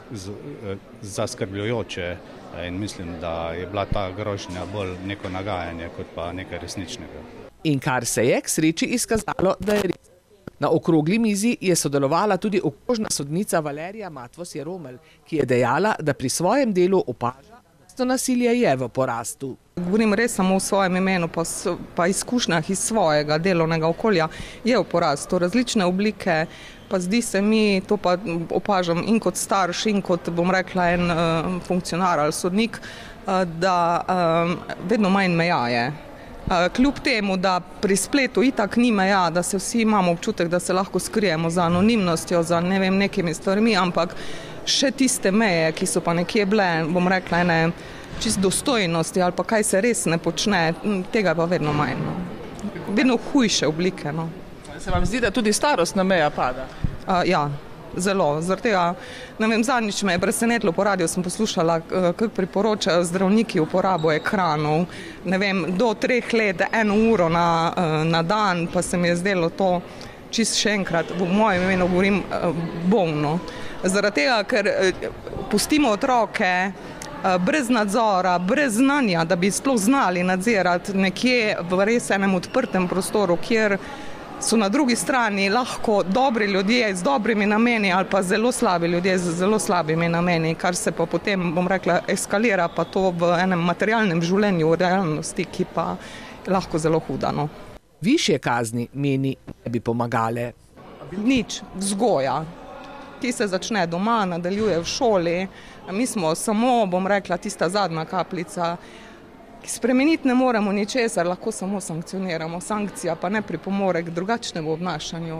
Speaker 22: zaskrbljujoče in mislim, da je bila ta grožnja bolj neko nagajanje kot pa nekaj resničnega.
Speaker 3: In kar se je k sreči izkazalo, da je res. Na okrogli mizi je sodelovala tudi okrožna sodnica Valerija Matvos-Jeromelj, ki je dejala, da pri svojem delu opaža, da nasilje je v porastu.
Speaker 23: Govorim res samo v svojem imenu, pa, pa izkušnjah iz svojega delovnega okolja je v porastu. Različne oblike, pa zdi se mi, to pa opažam in kot starš in kot, bom rekla, en uh, funkcionar ali sodnik, uh, da um, vedno manj meja je. Kljub temu, da pri spletu itak ni meja, da se vsi imamo občutek, da se lahko skrijemo za anonimnostjo, za ne vem nekimi stvarmi, ampak še tiste meje, ki so pa nekje bile, bom rekla, ene čist dostojnosti ali pa kaj se res ne počne, tega pa vedno manj. No. Vedno hujše oblike. No.
Speaker 3: Se vam zdi, da tudi starostna meja pada?
Speaker 23: Uh, ja. Zelo, zaradi tega, ne vem, zadnjič me je presenetilo, po radiju sem poslušala, kako priporočajo zdravniki uporabo ekranov, ne vem, do treh let, eno uro na, na dan, pa se mi je zdelo to čist še enkrat, v mojem imenu govorim, bolno. Zaradi tega, ker pustimo otroke brez nadzora, brez znanja, da bi sploh znali nadzirati nekje v res enem odprtem prostoru, kjer so na drugi strani lahko dobri ljudje z dobrimi nameni ali pa zelo slabi ljudje z zelo slabimi nameni, kar se pa potem, bom rekla, eskalira pa to v enem materialnem življenju v realnosti, ki pa je lahko zelo huda. No.
Speaker 3: Višje kazni, meni, ne bi pomagale?
Speaker 23: Nič, vzgoja. ki se začne doma, nadaljuje v šoli. Mi smo samo, bom rekla, tista zadnja kapljica. Spremeniti ne moremo ničesar, lahko samo sankcioniramo. Sankcija pa ne pripomore k drugačnemu obnašanju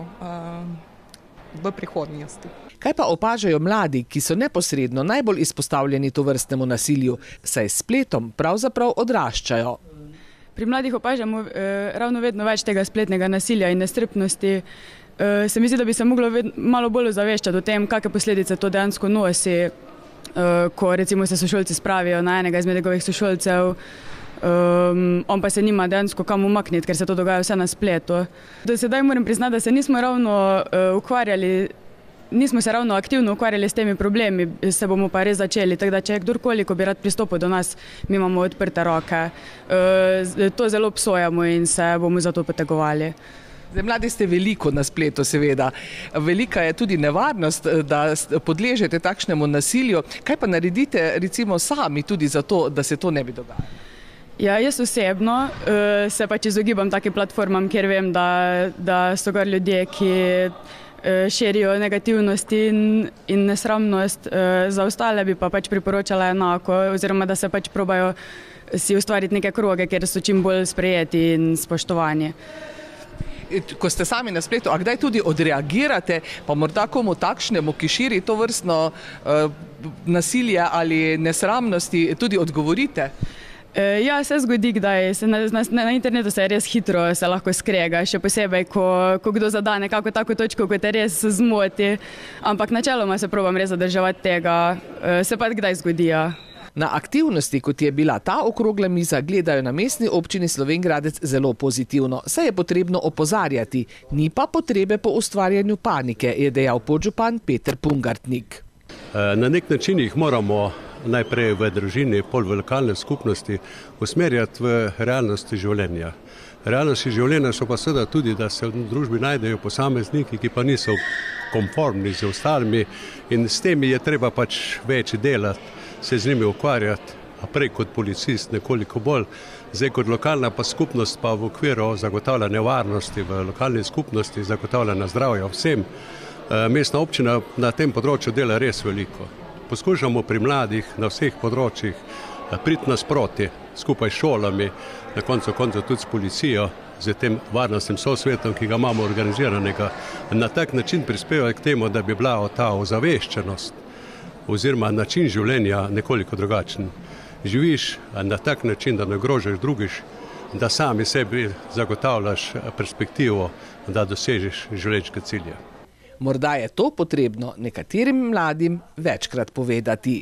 Speaker 23: v prihodnosti.
Speaker 3: Kaj pa opažajo mladi, ki so neposredno najbolj izpostavljeni tovrstnemu nasilju, saj s spletom pravzaprav odraščajo?
Speaker 2: Pri mladih opažamo eh, ravno vedno več tega spletnega nasilja in nestrpnosti. Eh, se mi zdi, da bi se moglo ved, malo bolj ozaveščati o tem, kakšne posledice to dejansko nosi, eh, ko recimo se sošolci spravijo na enega izmed njegovih sošolcev, Um, on pa se nima dejansko kam umakniti, ker se to dogaja vse na spletu. Do sedaj moram priznati, da se nismo ravno uh, ukvarjali, nismo se ravno aktivno ukvarjali s temi problemi, se bomo pa res začeli. Tako da, če je kdorkoli, ko bi rad pristopil do nas, mi imamo odprte roke. Uh, to zelo obsojamo in se bomo za to potegovali.
Speaker 3: Zdaj, mladi ste veliko na spletu, seveda. Velika je tudi nevarnost, da podležete takšnemu nasilju. Kaj pa naredite recimo sami tudi za to, da se to ne bi dogajalo?
Speaker 2: Ja, jaz osebno uh, se pač izogibam takim platformam, kjer vem, da, da so gor ljudje, ki uh, širijo negativnost in, in nesramnost. Uh, za ostale bi pa pač priporočala enako, oziroma da se pač probajo si ustvariti neke kroge, kjer so čim bolj sprejeti in spoštovani.
Speaker 3: Ko ste sami na spletu, a kdaj tudi odreagirate, pa morda komu takšnemu, ki širi to vrstno uh, nasilje ali nesramnosti, tudi odgovorite?
Speaker 2: Ja, se zgodi, kdaj se na, na, na internetu se res hitro se lahko skrega, še posebej, ko, ko kdo zada nekako tako točko, ko te res zmoti, ampak načeloma se probam res zadrževati tega, se pa kdaj zgodijo.
Speaker 3: Na aktivnosti, kot je bila ta okrogla miza, gledajo na mestni občini Slovenj Gradec zelo pozitivno, saj je potrebno opozarjati, ni pa potrebe po ustvarjanju panike, je dejal podžupan Peter Pungartnik.
Speaker 5: Na nek način jih moramo najprej v družini, pol v lokalne skupnosti usmerjati v realnosti življenja. Realnosti življenja so pa seveda tudi, da se v družbi najdejo posamezniki, ki pa niso konformni z ostalimi in s temi je treba pač več delati, se z njimi ukvarjati, a prej kot policist nekoliko bolj. Zdaj kot lokalna pa skupnost pa v okviru zagotavljanja varnosti v lokalni skupnosti, zagotavljanja zdravja vsem. Mestna občina na tem področju dela res veliko. Poskušamo pri mladih na vseh področjih priti nasproti, skupaj s šolami, na koncu konca tudi s policijo, z tem varnostnim sosvetom, ki ga imamo organiziranega, na tak način prispevajo k temu, da bi bila ta ozaveščenost oziroma način življenja nekoliko drugačen. Živiš na tak način, da ne ogrožaš drugih, da sami sebi zagotavljaš perspektivo, da dosežeš življenjske cilje.
Speaker 3: Morda je to potrebno nekaterim mladim večkrat povedati.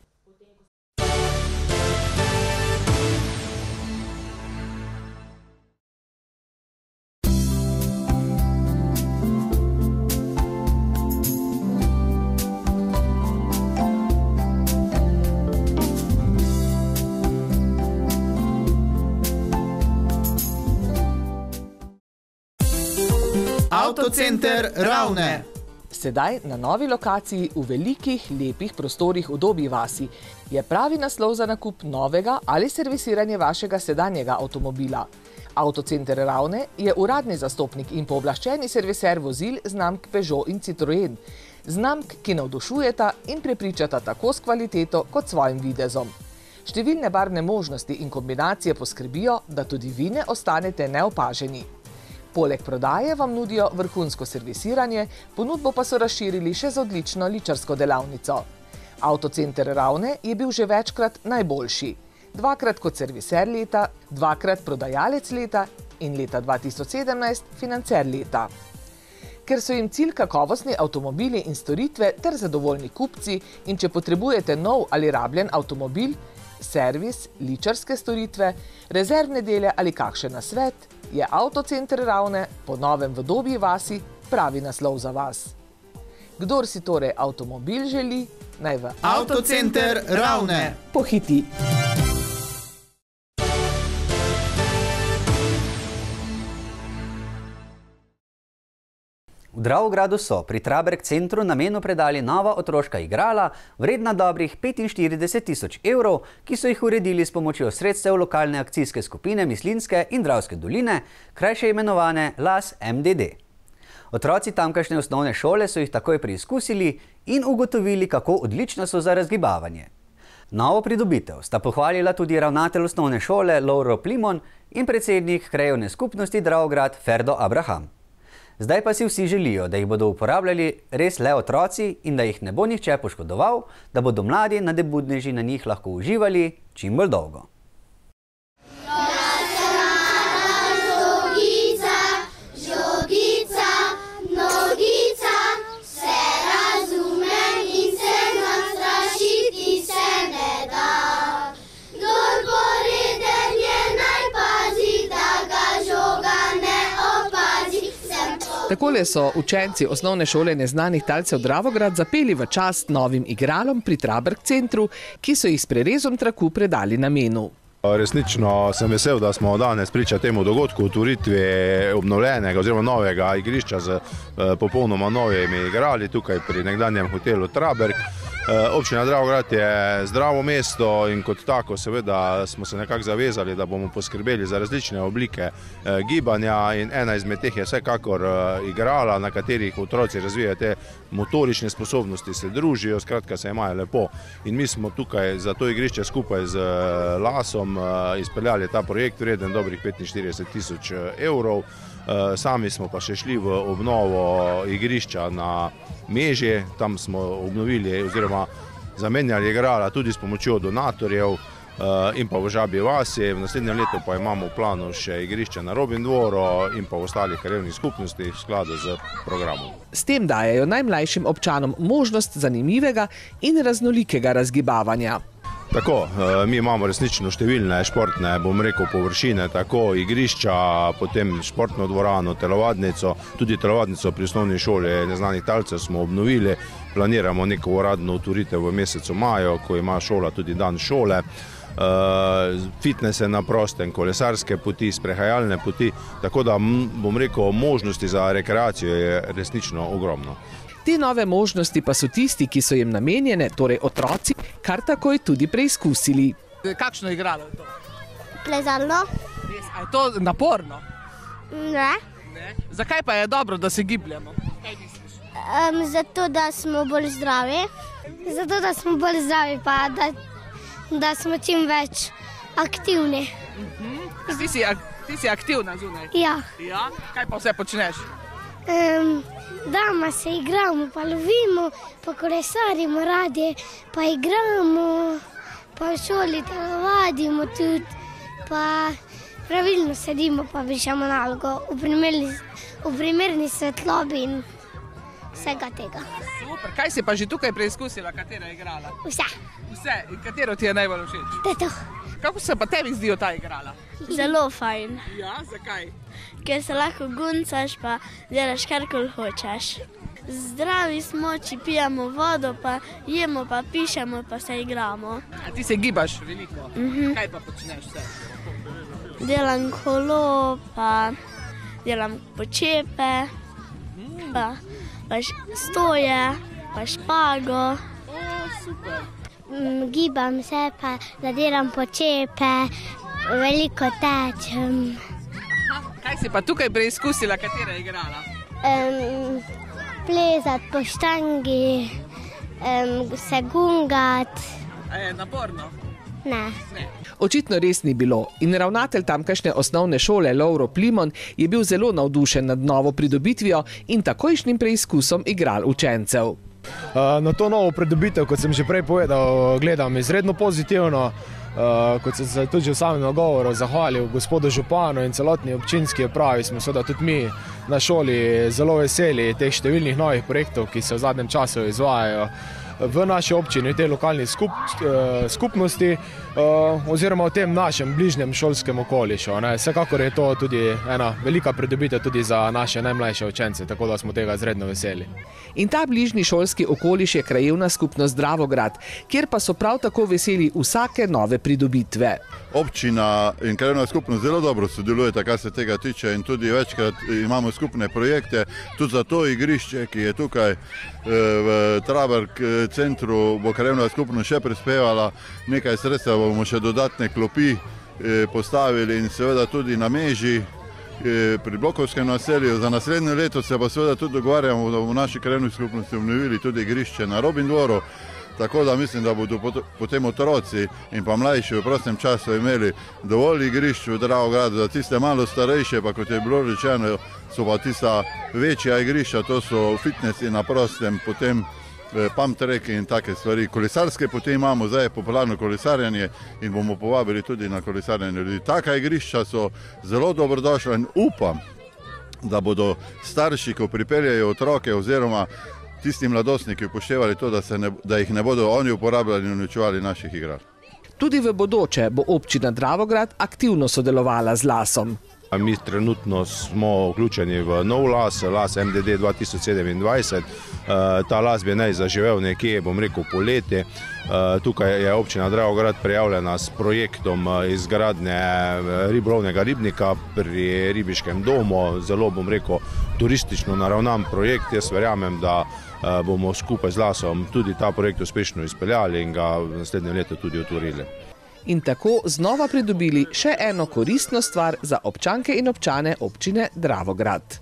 Speaker 15: Avtocenter Ravne.
Speaker 3: Sedaj na novi lokaciji v velikih, lepih prostorih v Dobji vasi je pravi naslov za nakup novega ali servisiranje vašega sedanjega avtomobila. Avtocenter Ravne je uradni zastopnik in pooblaščeni serviser vozil znamk Peugeot in Citroen. Znamk, ki navdušujeta in prepričata tako s kvaliteto kot svojim videzom. Številne barvne možnosti in kombinacije poskrbijo, da tudi vi ne ostanete neopaženi. Poleg prodaje vam nudijo vrhunsko servisiranje, ponudbo pa so razširili še z odlično ličarsko delavnico. Avtocenter Ravne je bil že večkrat najboljši. Dvakrat kot serviser leta, dvakrat prodajalec leta in leta dva tisoč sedemnajst financer leta. Ker so jim cilj kakovostni avtomobili in storitve ter zadovoljni kupci in če potrebujete nov ali rabljen avtomobil, servis, ličarske storitve, rezervne dele ali kakšen nasvet, je Avtocenter Ravne po novem v Dobji vasi pravi naslov za vas. Kdor si torej avtomobil želi, naj v
Speaker 15: Avtocenter Ravne
Speaker 3: pohiti.
Speaker 1: V Dravogradu so pri Traberg centru namenu predali nova otroška igrala, vredna dobrih petinštirideset tisoč evrov, ki so jih uredili s pomočjo sredstev lokalne akcijske skupine Mislinjske in Dravske doline, krajše imenovane L A S M D D. Otroci tamkajšnje osnovne šole so jih takoj preizkusili in ugotovili, kako odlična so za razgibavanje. Novo pridobitev sta pohvalila tudi ravnatelj osnovne šole Lovro Plimon in predsednik krajevne skupnosti Dravograd Ferdo Abraham. Zdaj pa si vsi želijo, da jih bodo uporabljali res le otroci in da jih ne bo nihče poškodoval, da bodo mladi nadebudneži na njih lahko uživali čim bolj dolgo.
Speaker 3: Takole so učenci osnovne šole neznanih talcev Dravograd zapeli v čast novim igralom pri Traberg centru, ki so jih s prerezom traku predali namenu.
Speaker 4: Resnično sem vesel, da smo danes priča temu dogodku otvoritvi obnovljenega oziroma novega igrišča z popolnoma novimi igrali tukaj pri nekdanjem hotelu Traberg. Občina Dravograd je zdravo mesto in kot tako seveda smo se nekako zavezali, da bomo poskrbeli za različne oblike gibanja in ena izmed teh je vsekakor igrala, na katerih otroci razvijajo te motorične sposobnosti, se družijo, skratka se imajo lepo. In mi smo tukaj za to igrišče skupaj z Lasom izpeljali ta projekt vreden dobrih petinštirideset tisoč evrov. Sami smo pa še šli v obnovo igrišča na Meži, tam smo obnovili oziroma zamenjali igrala tudi s pomočjo donatorjev in pa v Žabji vasi. V naslednjem letu pa imamo v planu še igrišče na Robin dvoru in pa v ostalih krajevnih skupnostih v skladu z programom.
Speaker 3: S tem dajejo najmlajšim občanom možnost zanimivega in raznolikega razgibavanja.
Speaker 4: Tako, mi imamo resnično številne športne, bom rekel, površine, tako igrišča, potem športno dvorano, telovadnico, tudi telovadnico pri osnovni šoli neznanih talcev smo obnovili, planiramo neko uradno otvoritev v mesecu maju, ko ima šola tudi dan šole, fitnese na prostem, kolesarske poti, sprehajalne poti, tako da, bom rekel, možnosti za rekreacijo je resnično ogromno.
Speaker 3: Te nove možnosti pa so tisti, ki so jim namenjene, torej otroci, kar takoj tudi preizkusili. Kakšno igralo je to?
Speaker 6: Plezalno.
Speaker 3: A je to naporno?
Speaker 6: Ne.
Speaker 3: Zakaj pa je dobro, da se gibljamo? Kaj misliš?
Speaker 6: Zato, da smo bolj zdravi. Zato, da smo bolj zdravi, pa da smo čim več aktivni.
Speaker 3: Ti si aktivna zunaj?
Speaker 6: Ja.
Speaker 3: Kaj pa vse počneš?
Speaker 6: Doma se igramo, pa lovimo, pa kolesarimo radi, pa igramo, pa v šoli telovadimo tudi, pa pravilno sedimo, pa pišemo nalogo v primerni svetlobi in vsega tega.
Speaker 3: Super, kaj si pa že tukaj preizkusila, katera igrala?
Speaker 6: Vse.
Speaker 3: Vse? In katero ti je najbolj všeč?
Speaker 6: To.
Speaker 3: Kako se pa tebi zdijo ta igrala?
Speaker 6: Zelo fajn.
Speaker 3: Ja, zakaj?
Speaker 6: Ker se lahko guncaš, pa delaš karkoli hočeš. Zdravi smo, če pijemo vodo, pa jemo, pa pišemo, pa se igramo.
Speaker 3: A ti se gibaš veliko?
Speaker 6: Mhm.
Speaker 3: Kaj pa počneš vse?
Speaker 6: Delam kolo, pa delam počepe, pa, pa stoje, pa špago.
Speaker 3: O, super.
Speaker 6: Gibam se, pa da delam počepe, veliko tečem.
Speaker 3: Kaj si pa tukaj preizkusila, katera je igrala?
Speaker 6: Um, plezat po štangi, um, se gungat.
Speaker 3: A je naporno?
Speaker 6: Ne.
Speaker 3: Ne. Očitno res ni bilo in ravnatelj tamkajšnje osnovne šole Lovro Plimon je bil zelo navdušen nad novo pridobitvijo in takojšnjim preizkusom igral učencev.
Speaker 7: Na to novo pridobitev, kot sem že prej povedal, gledam izredno pozitivno. Kot sem se tudi v samem nagovoru zahvalil gospodu županu in celotni občinski upravi, smo seveda tudi mi na šoli zelo veseli teh številnih novih projektov, ki se v zadnjem času izvajajo v naši občini, v tej lokalni skup, skupnosti oziroma v tem našem bližnjem šolskem okolišu. Vsekakor je to tudi ena velika pridobitev tudi za naše najmlajše učence, tako da smo tega izredno veseli.
Speaker 3: In ta bližnji šolski okoliš je krajevna skupnost Dravograd, kjer pa so prav tako veseli vsake nove pridobitve.
Speaker 24: Občina in krajevna skupnost zelo dobro sodelujeta, kar se tega tiče, in tudi večkrat imamo skupne projekte. Tudi za to igrišče, ki je tukaj v Traberg centru, bo krajevna skupnost še prispevala nekaj sredstev, bomo še dodatne klopi postavili in seveda tudi na Meži pri Blokovskem naselju. Za naslednje leto se pa seveda tudi dogovarjamo, da bomo v naši krajevni skupnosti obnovili tudi igrišče na Robin dvoru, tako da mislim, da bodo potem otroci in pa mlajši v prostem času imeli dovolj igrišč v Dravogradu. Za tiste malo starejše, pa kot je bilo rečeno, so pa tista večja igrišča, to so fitnesi na prostem, potem pump track in take stvari. Kolesarske potem imamo, zdaj je popularno kolesarjanje in bomo povabili tudi na kolesarjanje ljudi. Taka igrišča so zelo dobrodošla in upam, da bodo starši, ko pripeljajo otroke oziroma tisti mladostniki upoštevali to, da, se ne, da jih ne bodo oni uporabljali in uničevali naših igral.
Speaker 3: Tudi v bodoče bo občina Dravograd aktivno sodelovala z Lasom.
Speaker 8: Mi trenutno smo vključeni v nov las, las M D D dva tisoč sedemindvajset. Ta las bi naj zaživel nekje, bom rekel, poleti. Tukaj je občina Dravograd prijavljena s projektom izgradnje ribolovnega ribnika pri ribiškem domu. Zelo, bom rekel, turistično naravnan projekt. Jaz verjamem, da bomo skupaj z Lasom tudi ta projekt uspešno izpeljali in ga v naslednjem letu tudi otvorili.
Speaker 3: In tako znova pridobili še eno koristno stvar za občanke in občane občine Dravograd.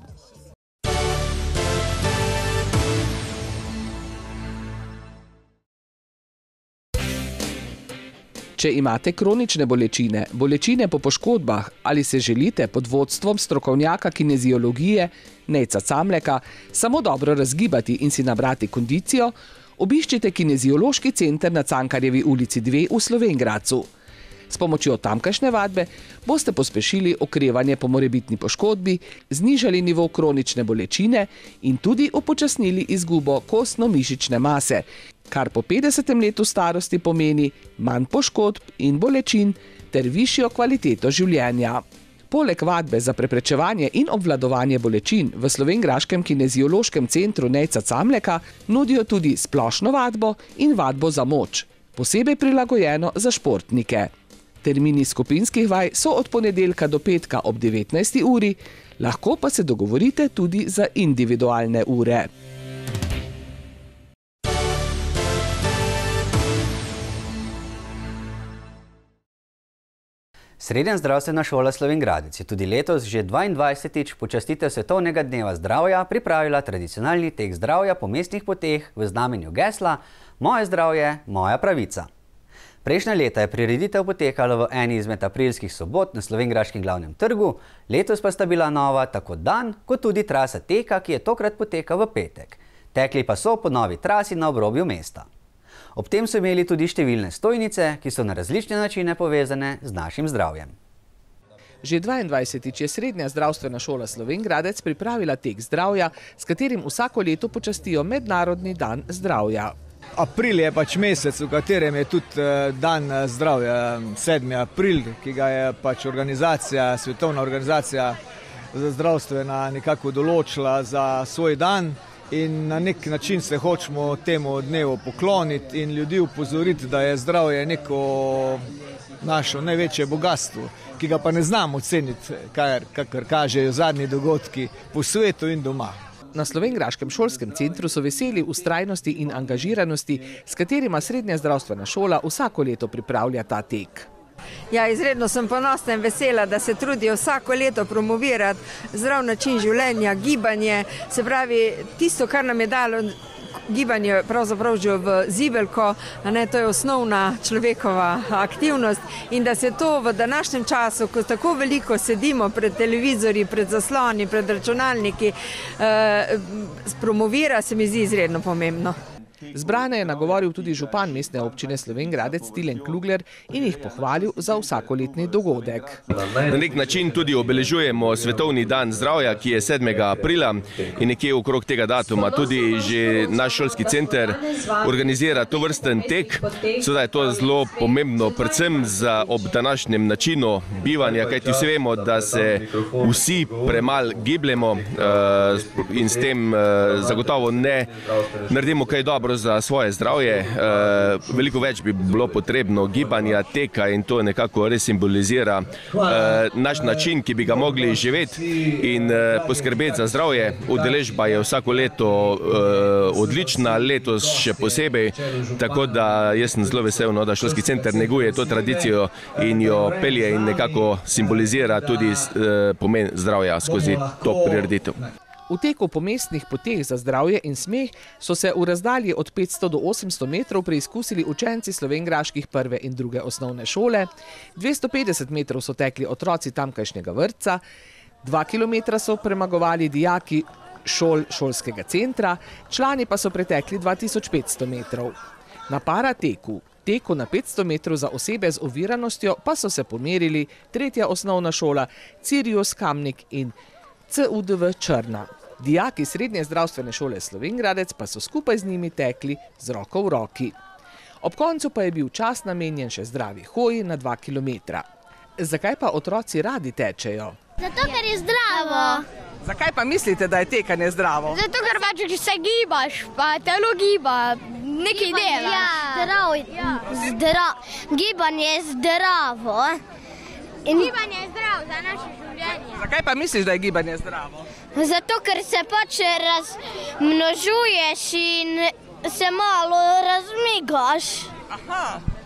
Speaker 3: Če imate kronične bolečine, bolečine po poškodbah ali se želite pod vodstvom strokovnjaka kineziologije Nejca Camleka samo dobro razgibati in si nabrati kondicijo, obiščite kineziološki center na Cankarjevi ulici dve v Slovenj Gradcu. S pomočjo tamkajšnje vadbe boste pospešili okrevanje po morebitni poškodbi, znižali nivo kronične bolečine in tudi upočasnili izgubo kostno-mišične mase, kar po petdesetem letu starosti pomeni manj poškodb in bolečin ter višjo kvaliteto življenja. Poleg vadbe za preprečevanje in obvladovanje bolečin v slovenjgraškem kineziološkem centru Nejca Camleka nudijo tudi splošno vadbo in vadbo za moč, posebej prilagojeno za športnike. Termini skupinskih vaj so od ponedeljka do petka ob devetnajsti uri, lahko pa se dogovorite tudi za individualne ure.
Speaker 1: Srednja zdravstvena šola Slovenj Gradec je tudi letos že dvaindvajsetič počastitev Svetovnega dneva zdravja pripravila tradicionalni tek zdravja po mestnih poteh v znamenju gesla Moje zdravje, moja pravica. Prejšnja leta je prireditev potekala v eni izmed aprilskih sobot na slovenjgraškem glavnem trgu, letos pa sta bila nova tako dan, kot tudi trasa teka, ki je tokrat potekal v petek. Tekli pa so po novi trasi na obrobju mesta. Ob tem so imeli tudi številne stojnice, ki so na različne načine povezane z našim zdravjem.
Speaker 3: Že dvaindvajsetič je Srednja zdravstvena šola Slovenj Gradec pripravila tek zdravja, s katerim vsako leto počastijo Mednarodni dan zdravja.
Speaker 9: April je pač mesec, v katerem je tudi dan zdravja, sedmi april, ki ga je pač organizacija, svetovna organizacija zdravstvena nekako določila za svoj dan. In na nek način se hočemo temu dnevu pokloniti in ljudi upozoriti, da je zdravje neko našo največje bogatstvo, ki ga pa ne znamo oceniti, kakor kažejo zadnji dogodki po svetu in doma.
Speaker 3: Na Slovenjgraškem šolskem centru so veseli vztrajnosti in angažiranosti, s katerima Srednja zdravstvena šola vsako leto pripravlja ta tek.
Speaker 10: Ja, izredno sem ponosna in vesela, da se trudijo vsako leto promovirati zdrav način življenja, gibanje, se pravi tisto, kar nam je dalo gibanje pravzaprav že v zibelko, a ne, to je osnovna človekova aktivnost in da se to v današnjem času, ko tako veliko sedimo pred televizorji, pred zasloni, pred računalniki, eh, promovira, se mi zdi izredno pomembno.
Speaker 3: Zbrane je nagovoril tudi župan mestne občine Slovenj Gradec Tilen Klugler in jih pohvalil za vsakoletni dogodek.
Speaker 11: Na nek način tudi obeležujemo Svetovni dan zdravja, ki je sedmega aprila in nekje okrog tega datuma tudi že naš šolski center organizira to vrsten tek. Seveda je to zelo pomembno, predvsem za ob današnjem načinu bivanja, kajti vsi vemo, da se vsi premal gibljemo in s tem zagotovo ne naredimo kaj dobro skrbijo za svoje zdravje. Veliko več bi bilo potrebno gibanja, teka in to nekako res simbolizira naš način, ki bi ga mogli živeti in poskrbeti za zdravje. Udeležba je vsako leto odlična, letos še posebej, tako da jaz sem zelo vesel, no, da šolski center neguje to tradicijo in jo pelje in nekako simbolizira tudi pomen zdravja skozi to prireditev.
Speaker 3: V teku po mestnih poteh za zdravje in smeh so se v razdalji od petsto do osemsto metrov preizkusili učenci slovenjgraških prve in druge osnovne šole, dvesto petdeset metrov so tekli otroci tamkajšnjega vrtca, dva kilometra so premagovali dijaki šol šolskega centra, člani pa so pretekli dva tisoč petsto metrov. Na parateku, teku na petsto metrov za osebe z oviranostjo, pa so se pomerili tretja osnovna šola Cirius Kamnik in C U D V Črna. Dijaki srednje zdravstvene šole Slovenjgradec pa so skupaj z njimi tekli z roko v roki. Ob koncu pa je bil čas namenjen še zdravi hoji na dva kilometra. Zakaj pa otroci radi tečejo?
Speaker 6: Zato, ker je zdravo.
Speaker 3: Zakaj pa mislite, da je tekanje zdravo?
Speaker 6: Zato, ker pač se gibaš, pa telo giba, nekaj dela. Zdravo, zdravo. Gibanje je zdravo. In gibanje je zdravo za naše življenje.
Speaker 3: Zakaj pa misliš, da je gibanje zdravo?
Speaker 6: Zato, ker se pač razmnožuješ in se malo razmigaš.
Speaker 3: Aha.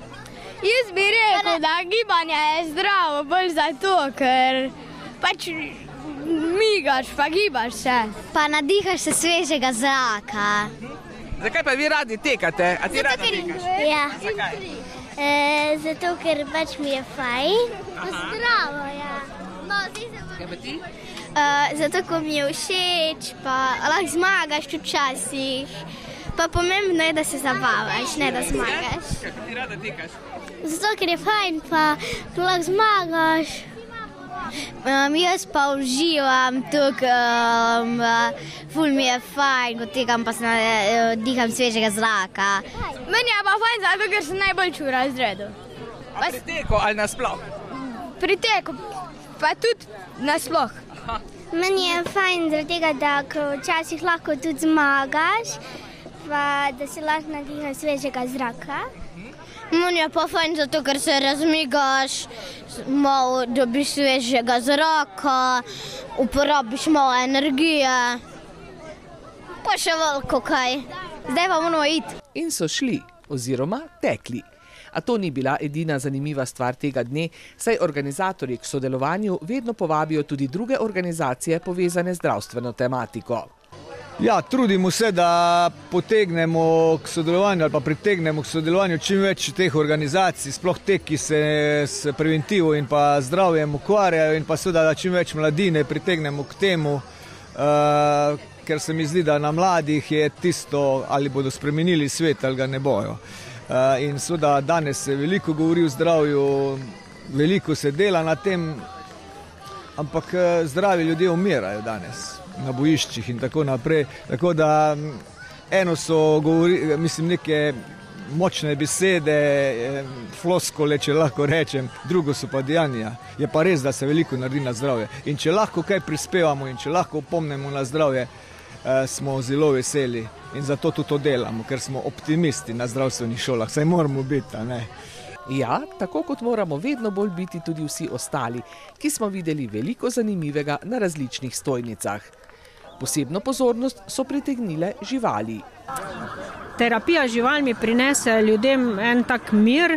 Speaker 6: Jaz bi rekel, da gibanje je zdravo, bolj zato, ker pač migaš, pa gibaš se. Pa nadihaš se svežega zraka.
Speaker 3: Zakaj pa vi radi tekate? A ti rada tekaš?
Speaker 6: Ja.
Speaker 3: Zakaj?
Speaker 6: E, zato, ker pač mi je fajn. Zdravo, ja. No,
Speaker 3: Kaj pa ti?
Speaker 6: Uh, zato, ko mi je všeč, pa lahko zmagaš včasih. Pa pomembno je, da se zabavaš, ne da zmagaš.
Speaker 3: Kaj pa ti rada tekaš?
Speaker 6: Zato, ker je fajn, pa lahko zmagaš. Um, jaz pa uživam tukaj, um, ful mi je fajn, ko tekam pa se uh, diham svežega zraka. Meni je pa fajn, zato ker sem najboljši v razredu.
Speaker 3: A pri teku ali nasploh?
Speaker 6: Pri teku, pa tudi nasploh. Meni je fajn zaradi tega, da včasih lahko tudi zmagaš, pa da se lahko nadihaš svežega zraka. Meni je pa fajn zato, ker se razmigaš, malo dobiš svežega zraka, uporabiš malo energije, pa še veliko kaj. Zdaj pa moramo iti.
Speaker 3: In so šli, oziroma tekli. A to ni bila edina zanimiva stvar tega dne, saj organizatorji k sodelovanju vedno povabijo tudi druge organizacije povezane z zdravstveno tematiko.
Speaker 9: Ja, trudimo se, da potegnemo k sodelovanju ali pa pritegnemo k sodelovanju čim več teh organizacij, sploh te, ki se s preventivo in pa zdravjem ukvarjajo in pa seveda, da čim več mladine pritegnemo k temu, uh, ker se mi zdi, da na mladih je tisto, ali bodo spremenili svet ali ga ne bojo. Uh, in seveda danes se veliko govori o zdravju, veliko se dela na tem, ampak zdravi ljudje umirajo danes na bojiščih in tako naprej. Tako da eno so govori, mislim, neke močne besede, floskole, če lahko rečem, drugo so pa dejanja. Je pa res, da se veliko naredi na zdravje. In če lahko kaj prispevamo in če lahko opomnemo na zdravje, smo zelo veseli in zato tudi to delamo, ker smo optimisti na zdravstvenih šolah, saj moramo biti, a ne?
Speaker 3: Ja, tako kot moramo vedno bolj biti tudi vsi ostali, ki smo videli veliko zanimivega na različnih stojnicah. Posebno pozornost so pritegnile živali.
Speaker 12: Terapija z živalmi prinese ljudem en tak mir,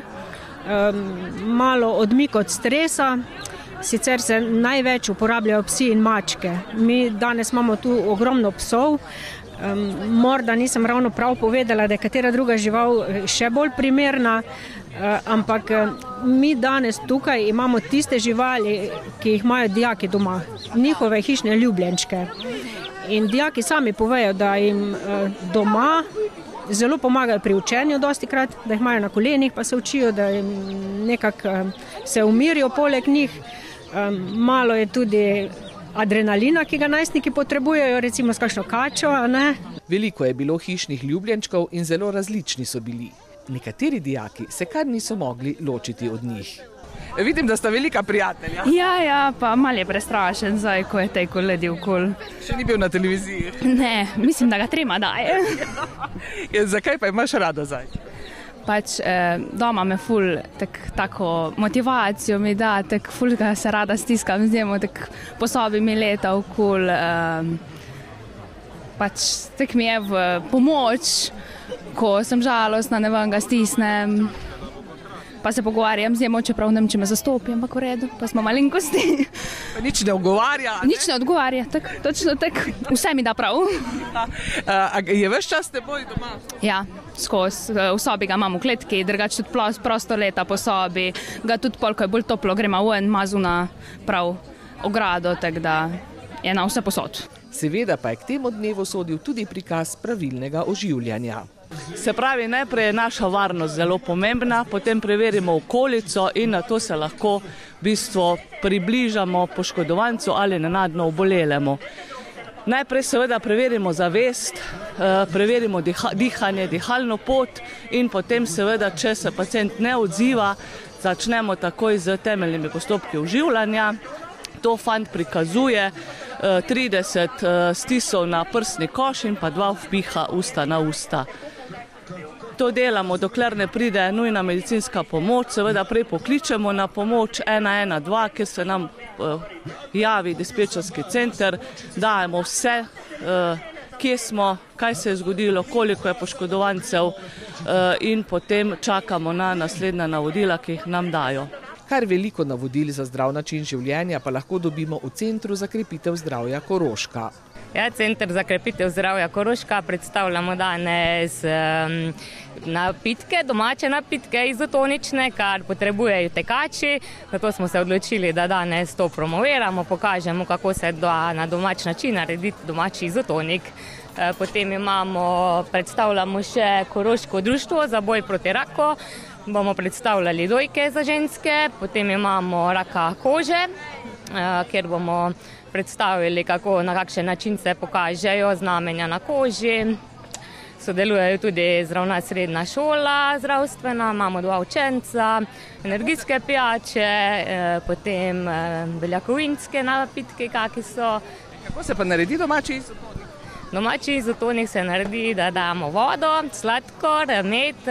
Speaker 12: malo odmik od stresa. Sicer se največ uporabljajo psi in mačke. Mi danes imamo tu ogromno psov. Morda nisem ravno prav povedala, da je katera druga žival še bolj primerna, ampak mi danes tukaj imamo tiste živali, ki jih imajo dijaki doma, njihove hišne ljubljenčke. In dijaki sami povejo, da jim doma zelo pomagajo pri učenju dostikrat, da jih imajo na kolenih, pa se učijo, da jim nekako se umirijo poleg njih. Malo je tudi adrenalina, ki ga najstniki potrebujejo, recimo s kakšno kačo, a ne?
Speaker 3: Veliko je bilo hišnih ljubljenčkov in zelo različni so bili. Nekateri dijaki se kar niso mogli ločiti od njih. Vidim, da sta velika prijatelja.
Speaker 13: Ja, ja, pa mal je prestrašen zdaj, ko je tej koledi okol.
Speaker 3: Še ni bil na televiziji?
Speaker 13: Ne, mislim, da ga trema daje.
Speaker 3: Ja, zakaj pa imaš rada zdaj?
Speaker 13: Pač eh, doma me ful tak, tako motivacijo mi da, tak ful ga se rada stiskam z njemu, tak po sobi mi leta okol. Eh, pač tak mi je v pomoč, ko sem žalostna, ne vem, ga stisnem. Pa se pogovarjam z njemu, čeprav ne vem, če me zastopi, ampak v redu, pa smo malenkosti.
Speaker 3: Pa nič ne odgovarja?
Speaker 13: Ne? Nič ne odgovarja, tak, točno tak, vse mi da prav.
Speaker 3: A, a je ves čas s teboj doma?
Speaker 13: Ja, skozi, v sobi ga imam v kletki, drugače tudi prosto leta po sobi, ga tudi pol, ko je bolj toplo, gremo ven, mazu na prav ogrado, tako da je na vse posod.
Speaker 3: Seveda pa je k temu dnevu sodil tudi prikaz pravilnega oživljanja.
Speaker 14: Se pravi, najprej je naša varnost zelo pomembna, potem preverimo okolico in na to se lahko v bistvu približamo poškodovancu ali nenadno obolelemu. Najprej seveda preverimo zavest, preverimo dihanje, dihalno pot in potem seveda, če se pacient ne odziva, začnemo takoj z temeljnimi postopki oživljanja. To fant prikazuje, trideset stisov na prsni koš in pa dva vpiha usta na usta. To delamo, dokler ne pride nujna medicinska pomoč, seveda prej pokličemo na pomoč ena ena dva, kjer se nam javi dispečerski center, dajemo vse, kje smo, kaj se je zgodilo, koliko je poškodovancev in potem čakamo na naslednja navodila, ki jih nam dajo.
Speaker 3: Kar veliko navodil za zdrav način življenja pa lahko dobimo v Centru za krepitev zdravja Koroška.
Speaker 16: Ja, Center za krepitev zdravja Koroška predstavljamo danes um, napitke, domače napitke izotonične, kar potrebujejo tekači. Zato smo se odločili, da danes to promoviramo, pokažemo, kako se da na domač način narediti domači izotonik. Potem imamo, predstavljamo še Koroško društvo za boj proti raku. Bomo predstavljali dojke za ženske, potem imamo raka kože, kjer bomo predstavili, kako, na kakšen način se pokažejo znamenja na koži. Sodelujejo tudi zdravna srednja šola zdravstvena, imamo dva učenca, energijske pijače, potem beljakovinske napitke, kaki so.
Speaker 3: Kako se pa naredi domači izotonik?
Speaker 16: Domači izotonik se naredi, da damo vodo, sladkor, med,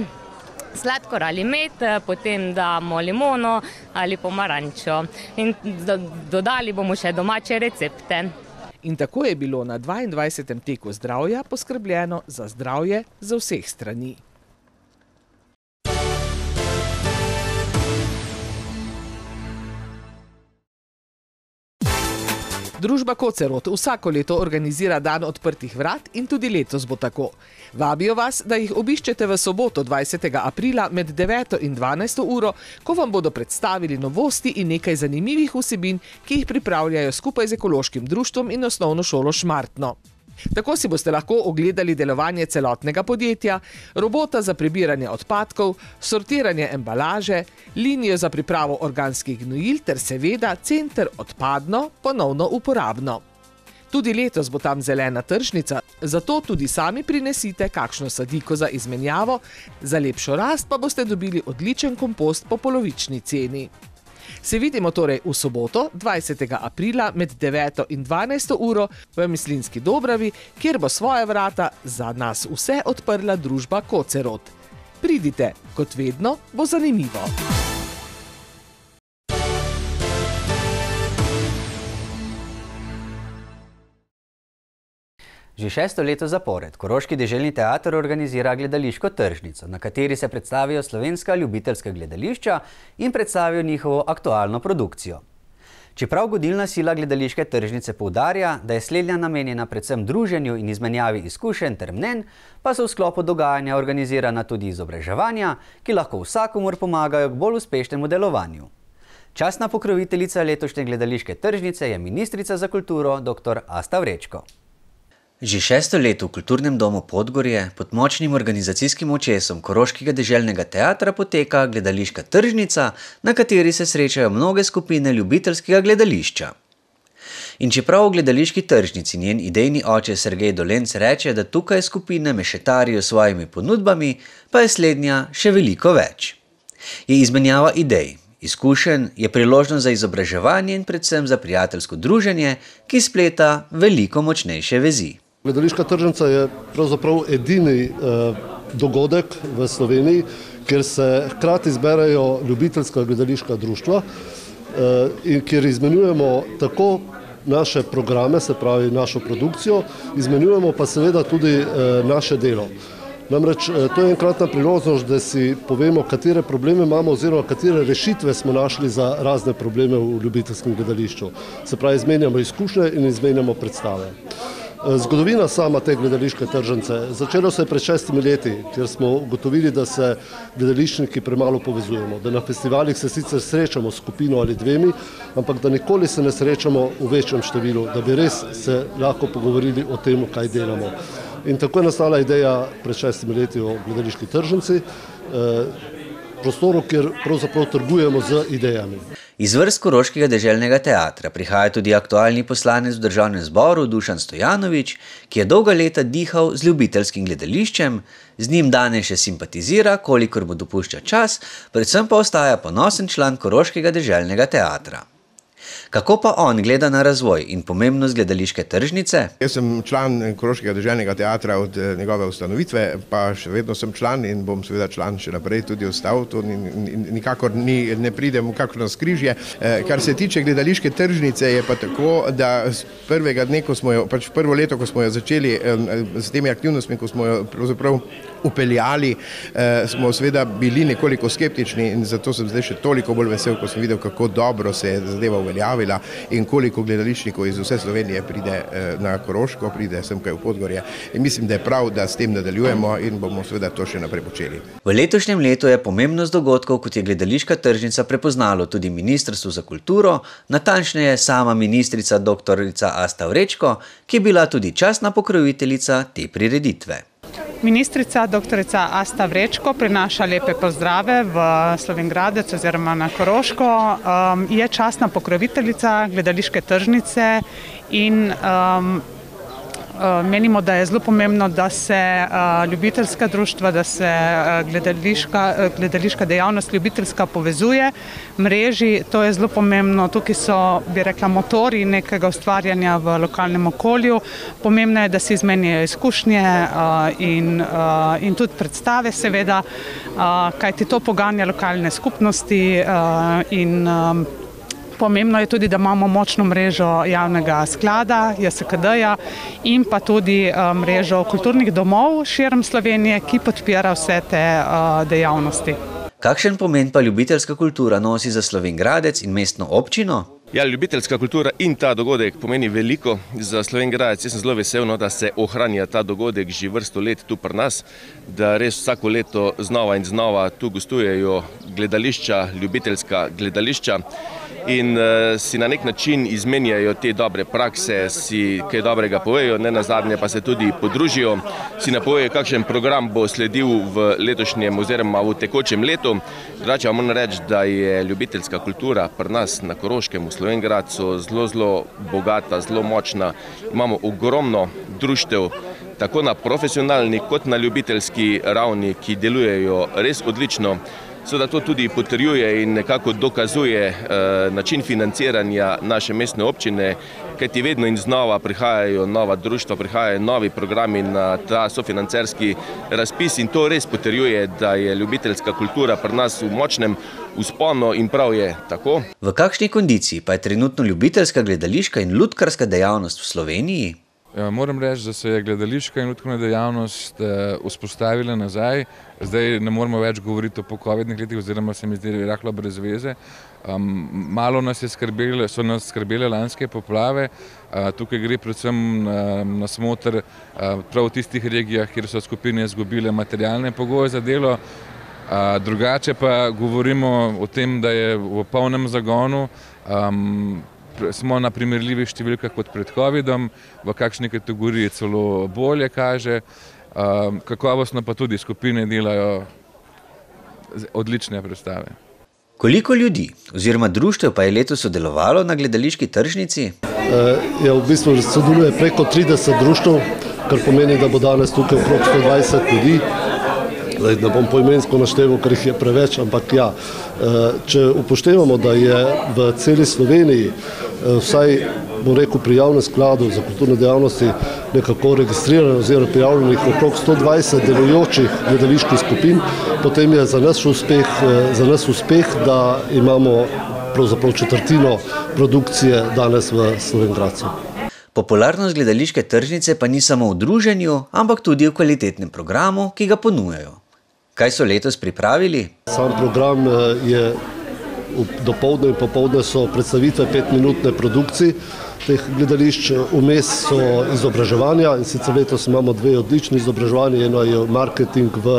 Speaker 16: sladkor ali med, potem damo limono ali pomarančo in dodali bomo še domače recepte.
Speaker 3: In tako je bilo na dvaindvajsetem teku zdravja poskrbljeno za zdravje z vseh strani. Družba Kocerot vsako leto organizira dan odprtih vrat in tudi letos bo tako. Vabijo vas, da jih obiščete v soboto dvajsetega aprila med deveto in dvanajsto uro, ko vam bodo predstavili novosti in nekaj zanimivih vsebin, ki jih pripravljajo skupaj z ekološkim društvom in osnovno šolo Šmartno. Tako si boste lahko ogledali delovanje celotnega podjetja, robota za prebiranje odpadkov, sortiranje embalaže, linijo za pripravo organskih gnojil ter seveda center odpadno, ponovno uporabno. Tudi letos bo tam zelena tržnica, zato tudi sami prinesite kakšno sadiko za izmenjavo, za lepšo rast pa boste dobili odličen kompost po polovični ceni. Se vidimo torej v soboto, dvajsetega aprila med deveto in dvanajsto uro v Mislinjski Dobravi, kjer bo svoja vrata za nas vse odprla družba Kocerot. Pridite, kot vedno bo zanimivo.
Speaker 1: Že šesto leto zapored Koroški deželni teater organizira gledališko tržnico, na kateri se predstavijo slovenska ljubiteljska gledališča in predstavijo njihovo aktualno produkcijo. Čeprav vodilna sila gledališke tržnice poudarja, da je slednja namenjena predvsem druženju in izmenjavi izkušenj ter mnenj, pa so v sklopu dogajanja organizirana tudi izobraževanja, ki lahko vsakomur pomagajo k bolj uspešnemu delovanju. Častna pokroviteljica letošnje gledališke tržnice je ministrica za kulturo dr. Asta Vrečko. Že šesto leto v Kulturnem domu Podgorje pod močnim organizacijskim očesom Koroškega deželnega teatra poteka gledališka tržnica, na kateri se srečajo mnoge skupine ljubiteljskega gledališča. In čeprav v gledališki tržnici njen idejni oče Sergej Dolenc reče, da tukaj skupine mešetarijo s svojimi ponudbami, pa je slednja še veliko več. Je izmenjava idej, Izkušenj je priložnost za izobraževanje in predvsem za prijateljsko druženje, ki spleta veliko močnejše vezi.
Speaker 17: Gledališka tržnica je pravzaprav edini eh, dogodek v Sloveniji, kjer se hkrati zberajo ljubiteljska gledališka društva eh, in kjer izmenjujemo tako naše programe, se pravi našo produkcijo, izmenjujemo pa seveda tudi eh, naše delo. Namreč to je enkratna priložnost, da si povemo, katere probleme imamo oziroma katere rešitve smo našli za razne probleme v ljubiteljskem gledališču. Se pravi, izmenjamo izkušnje in izmenjamo predstave. Zgodovina sama te gledališke tržnice začela se je pred šestimi leti, kjer smo ugotovili, da se gledališčniki premalo povezujemo, da na festivalih se sicer srečamo s skupino ali dvemi, ampak da nikoli se ne srečamo v večjem številu, da bi res se lahko pogovorili o tem, kaj delamo. In tako je nastala ideja pred šestimi leti o gledališki tržnici, prostoru, kjer pravzaprav trgujemo z idejami.
Speaker 1: Iz vrst Koroškega deželnega teatra prihaja tudi aktualni poslanec v Državnem zboru Dušan Stojanovič, ki je dolga leta dihal z ljubiteljskim gledališčem, z njim danes še simpatizira, kolikor mu dopušča čas, predvsem pa ostaja ponosen član Koroškega deželnega teatra. Kako pa on gleda na razvoj in pomembnost gledališke tržnice?
Speaker 18: Jaz sem član Koroškega deželnega teatra od njegove ustanovitve, pa še vedno sem član in bom seveda član še naprej tudi ostal. To nikakor ni, ne pridem v kakšno navzkrižje. Kar se tiče gledališke tržnice, je pa tako, da z prvega dne, ko smo jo, pač prvo leto, ko smo jo začeli s temi aktivnostmi, ko smo jo pravzaprav upeljali, smo seveda bili nekoliko skeptični in zato sem zdaj še toliko bolj vesel, ko sem videl, kako dobro se je zadeva uveljavila in koliko gledališčnikov iz vse Slovenije pride na Koroško, pride semkaj v Podgorje. In mislim, da je prav, da s tem nadaljujemo in bomo seveda to še naprej počeli.
Speaker 1: V letošnjem letu je pomembnost dogodkov, kot je gledališka tržnica, prepoznalo tudi Ministrstvo za kulturo, natančneje sama ministrica doktorica Asta Vrečko, ki je bila tudi častna pokroviteljica te prireditve.
Speaker 19: Ministrica doktorica Asta Vrečko prinaša lepe pozdrave v Slovenj Gradec oziroma na Koroško. Je častna pokroviteljica gledališke tržnice in menimo, da je zelo pomembno, da se ljubiteljska društva, da se gledališka, gledališka dejavnost ljubiteljska povezuje, mreži, to je zelo pomembno. Tukaj so, bi rekla, motori nekega ustvarjanja v lokalnem okolju. Pomembno je, da se izmenjajo izkušnje in, in tudi predstave seveda, kajti to poganja lokalne skupnosti in pomembno je tudi, da imamo močno mrežo javnega sklada, J S K D-ja in pa tudi mrežo kulturnih domov širom Slovenije, ki podpira vse te dejavnosti.
Speaker 1: Kakšen pomen pa ljubiteljska kultura nosi za Slovenj Gradec in mestno občino?
Speaker 11: Ja, ljubiteljska kultura in ta dogodek pomeni veliko za Slovenj Gradec. Jaz sem zelo vesel, da se ohranja ta dogodek že vrsto let tu pri nas, da res vsako leto znova in znova tu gostujejo gledališča, ljubiteljska gledališča in uh, si na nek način izmenjajo te dobre prakse, si kaj dobrega povejo, ne nazadnje pa se tudi podružijo, si napovejo, kakšen program bo sledil v letošnjem oziroma v tekočem letu. Drugače vam moram reči, da je ljubiteljska kultura pri nas na Koroškem, v Slovenj Gradcu zelo, zelo bogata, zelo močna. Imamo ogromno društev, tako na profesionalni kot na ljubiteljski ravni, ki delujejo res odlično. Seveda to tudi potrjuje in nekako dokazuje eh, način financiranja naše mestne občine, kajti vedno in znova prihajajo nova društva, prihajajo novi programi na ta sofinancerski razpis in to res potrjuje, da je ljubiteljska kultura pri nas v močnem vzponu in prav je tako.
Speaker 1: V kakšni kondiciji pa je trenutno ljubiteljska gledališka in lutkarska dejavnost v Sloveniji?
Speaker 20: Ja, moram reči, da se je gledališka in lutkovna dejavnost eh, vzpostavila nazaj. Zdaj ne moramo več govoriti o pokovidnih letih oziroma se mi zdi rahlo brez veze. Um, malo nas je skrbele, so nas skrbele lanske poplave. Uh, tukaj gre predvsem uh, na smoter uh, prav v tistih regijah, kjer so skupine izgubile materialne pogoje za delo. Uh, drugače pa govorimo o tem, da je v polnem zagonu. Um, smo na primerljivih številkah kot pred covidom, v kakšni kategoriji celo bolje kaže, kakovostno pa tudi skupine delajo odlične predstave.
Speaker 1: Koliko ljudi oziroma društev pa je letos sodelovalo na gledališki tržnici?
Speaker 17: Ja, v bistvu sodeluje preko trideset društev, kar pomeni, da bo danes tukaj okrog sto dvajset ljudi. Zdaj, ne bom poimensko našteval, ker jih je preveč, ampak ja, če upoštevamo, da je v celi Sloveniji vsaj, bom rekel, pri javnem skladu za kulturne dejavnosti nekako registrirano oziroma prijavljenih okrog sto dvajset delujočih gledaliških skupin, potem je za nas uspeh, za nas uspeh, da imamo pravzaprav četrtino produkcije danes v Slovenj Gradcu.
Speaker 1: Popularnost gledališke tržnice pa ni samo v druženju, ampak tudi v kvalitetnem programu, ki ga ponujajo. Kaj so letos pripravili?
Speaker 17: Sam program je dopoldne in popoldne so predstavitve petminutne produkcije teh gledališč, vmes so izobraževanja in sicer letos imamo dve odlični izobraževanje, eno je marketing v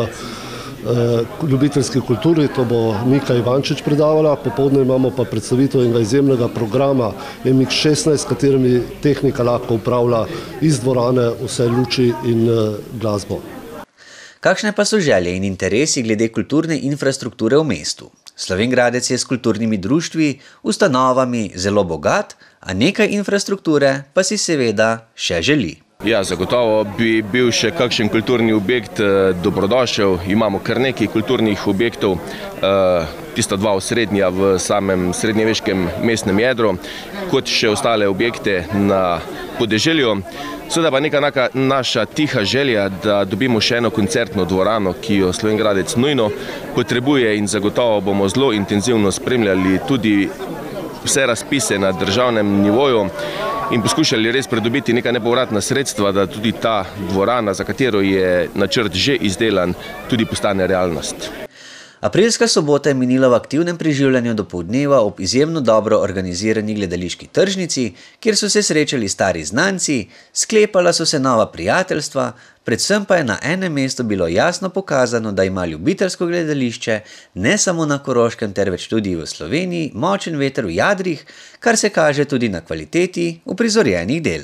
Speaker 17: ljubiteljski kulturi, to bo Nika Ivančič predavala, popoldne imamo pa predstavitev enega izjemnega programa M X šestnajst, s katerimi tehnika lahko upravlja iz dvorane vse luči in glasbo.
Speaker 1: Kakšne pa so želje in interesi glede kulturne infrastrukture v mestu? Slovenj Gradec je s kulturnimi društvi, ustanovami zelo bogat, a nekaj infrastrukture pa si seveda še želi.
Speaker 11: Ja, zagotovo bi bil še kakšen kulturni objekt dobrodošel. Imamo kar nekaj kulturnih objektov, tista dva osrednja v samem srednjeveškem mestnem jedru, kot še ostale objekte na podeželju. Seveda pa neka naša tiha želja, da dobimo še eno koncertno dvorano, ki jo Slovenj Gradec nujno potrebuje in zagotovo bomo zelo intenzivno spremljali tudi vse razpise na državnem nivoju in poskušali res pridobiti neka nepovratna sredstva, da tudi ta dvorana, za katero je načrt že izdelan, tudi postane realnost.
Speaker 1: Aprilska sobota je minila v aktivnem preživljanju dopoldneva ob izjemno dobro organizirani gledališki tržnici, kjer so se srečali stari znanci, sklepala so se nova prijateljstva, predvsem pa je na enem mestu bilo jasno pokazano, da ima ljubiteljsko gledališče ne samo na Koroškem, temveč tudi v Sloveniji močen veter v jadrih, kar se kaže tudi na kvaliteti uprizorjenih del.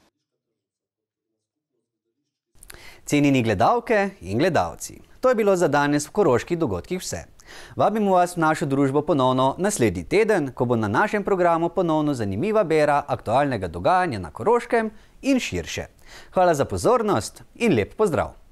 Speaker 1: Cenjeni gledalke in gledalci, to je bilo za danes v Koroških dogodkih vse. Vabimo vas v našo družbo ponovno naslednji teden, ko bo na našem programu ponovno zanimiva bera aktualnega dogajanja na Koroškem in širše. Hvala za pozornost in lep pozdrav!